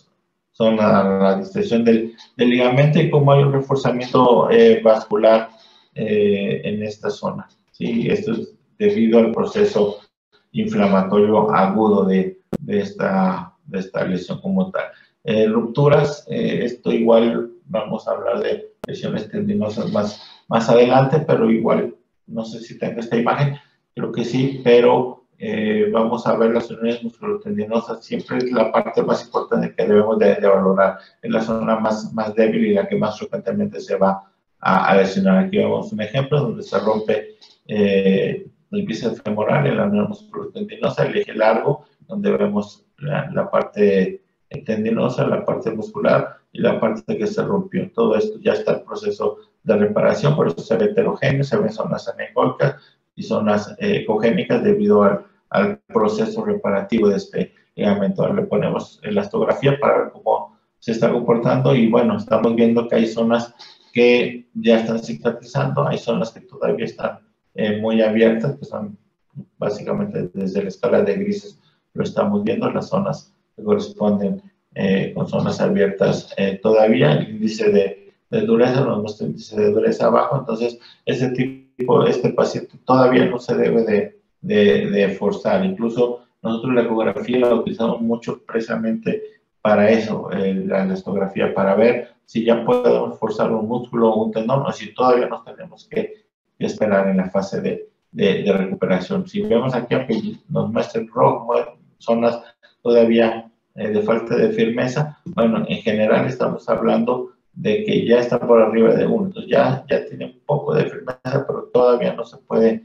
la distensión del ligamento y cómo hay un reforzamiento vascular en esta zona. Sí, esto es debido al proceso inflamatorio agudo de esta lesión como tal. Rupturas, esto igual vamos a hablar de lesiones tendinosas más adelante, pero igual no sé si tengo esta imagen, creo que sí, pero vamos a ver las uniones musculotendinosas. Siempre es la parte más importante que debemos de valorar. Es la zona más débil y la que más frecuentemente se va a lesionar. Aquí vemos un ejemplo donde se rompe el bíceps femoral en la unión musculotendinosa, el eje largo, donde vemos la parte tendinosa, la parte muscular y la parte que se rompió. Todo esto ya está en proceso de reparación, por eso se ve heterogéneo, se ven zonas anecoicas y zonas ecogénicas debido al proceso reparativo de este ligamento. Ahora le ponemos elastografía para ver cómo se está comportando y bueno, estamos viendo que hay zonas que ya están cicatrizando, hay zonas que todavía están muy abiertas, que son básicamente desde la escala de grises, lo estamos viendo, las zonas que corresponden con zonas abiertas todavía, el índice de dureza, nos muestra el índice de dureza abajo, entonces este paciente todavía no se debe de forzar, incluso nosotros la ecografía la utilizamos mucho precisamente para eso, la elastografía, para ver si ya podemos forzar un músculo o un tendón o si todavía nos tenemos que esperar en la fase de recuperación. Si vemos aquí, aunque nos muestra en rojo zonas todavía de falta de firmeza, bueno, en general estamos hablando de que ya está por arriba de 1, entonces ya tiene un poco de firmeza, pero todavía no se puede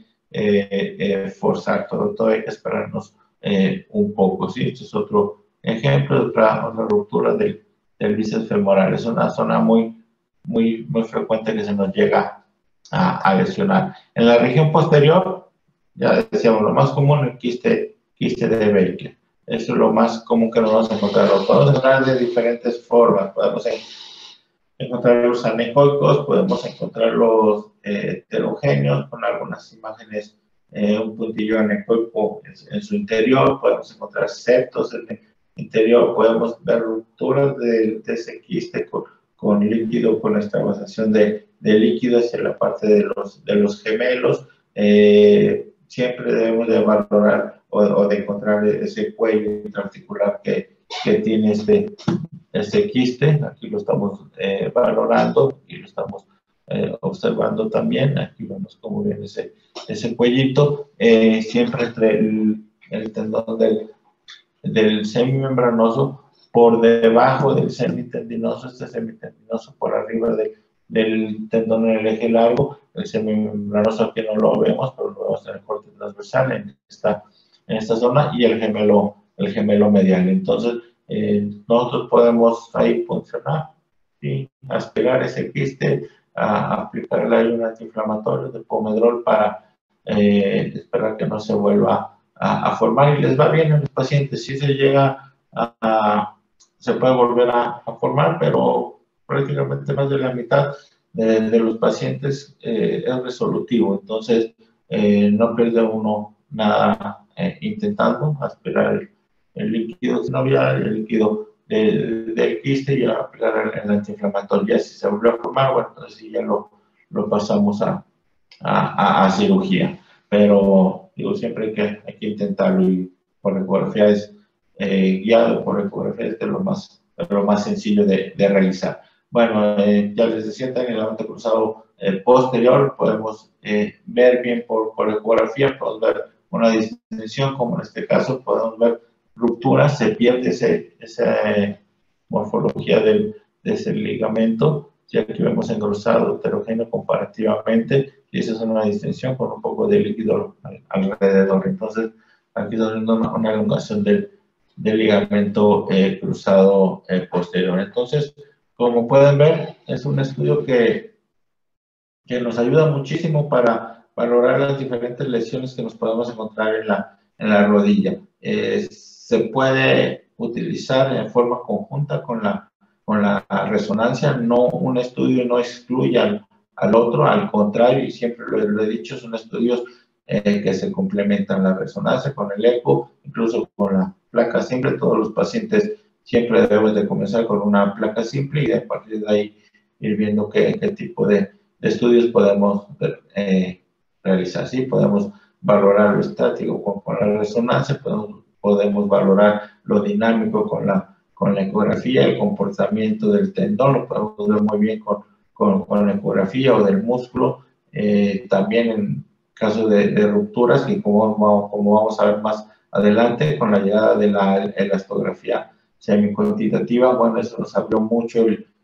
forzar, todavía hay que esperarnos un poco, ¿sí? Este es otro ejemplo de otra ruptura del bíceps femoral. Es una zona muy frecuente que se nos llega a lesionar. En la región posterior, ya decíamos, lo más común es el quiste de Baker. Eso es lo más común que nos vamos a encontrar. Lo podemos encontrar de diferentes formas. Podemos encontrarlos anecoicos, podemos encontrarlos heterogéneos con algunas imágenes, un puntillo anecoico en su interior, podemos encontrar septos en el interior, podemos ver rupturas de ese quiste con líquido, con la extravasación de líquido hacia la parte de los gemelos. Siempre debemos de valorar o de encontrar ese cuello intraarticular que tiene este quiste. Aquí lo estamos valorando y lo estamos observando también. Aquí vemos cómo viene ese cuellito, siempre entre el tendón del semimembranoso por debajo del semitendinoso, este semitendinoso por arriba del tendón en el eje largo. El semimembranoso aquí no lo vemos, pero lo vemos en el corte transversal, en esta zona, y el gemelo medial. Entonces, nosotros podemos ahí funcionar, ¿sí? Aspirar ese quiste, aplicarle ahí un antiinflamatorio de pomedrol para esperar que no se vuelva a formar, y les va bien a los pacientes. Si se llega se puede volver a formar, pero prácticamente más de la mitad de los pacientes es resolutivo. Entonces, no pierde uno nada intentando aspirar el líquido sinovial, el líquido del quiste, y aplicar el antiinflamatorio. Ya si se vuelve a formar, bueno, entonces sí ya lo pasamos a cirugía. Pero digo, siempre hay que intentarlo, y por ecografía guiado por ecografía es de lo más sencillo de realizar. Bueno, ya les decía, en el levante cruzado posterior podemos ver bien por ecografía, podemos ver una distensión, como en este caso podemos ver rupturas, se pierde esa morfología de ese ligamento. Ya aquí vemos engrosado, heterogéneo comparativamente, y esa es una distensión con un poco de líquido alrededor. Entonces, aquí estamos viendo una elongación del ligamento cruzado posterior. Entonces, como pueden ver, es un estudio que nos ayuda muchísimo para valorar las diferentes lesiones que nos podemos encontrar en la rodilla. Se puede utilizar en forma conjunta con la resonancia. No, un estudio no excluye al otro, al contrario, y siempre lo he dicho, son estudios que se complementan, la resonancia con el eco, incluso con la placa simple. Todos los pacientes siempre debemos de comenzar con una placa simple, y a partir de ahí ir viendo qué tipo de estudios podemos realizar. Sí, podemos valorar lo estático con la resonancia, podemos valorar lo dinámico con la ecografía, el comportamiento del tendón, lo podemos ver muy bien con la ecografía, o del músculo. También en caso de rupturas, y como vamos a ver más adelante, con la llegada de la elastografía semicuantitativa, bueno, eso nos abrió mucho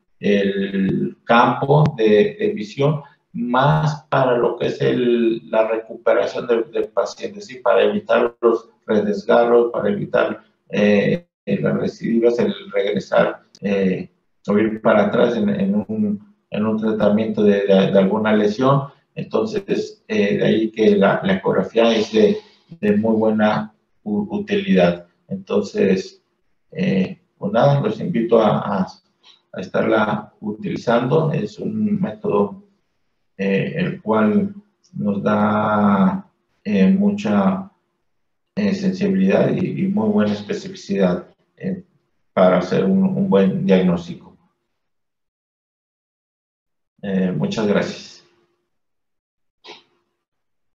el campo de visión, más para lo que es la recuperación del paciente, ¿sí? Para evitar los redesgarros, para evitar las recidivas, el regresar o ir para atrás en un tratamiento de alguna lesión. Entonces, de ahí que la ecografía es de muy buena utilidad. Entonces, pues nada, los invito a estarla utilizando. Es un método el cual nos da mucha sensibilidad y muy buena especificidad para hacer un buen diagnóstico. Muchas gracias.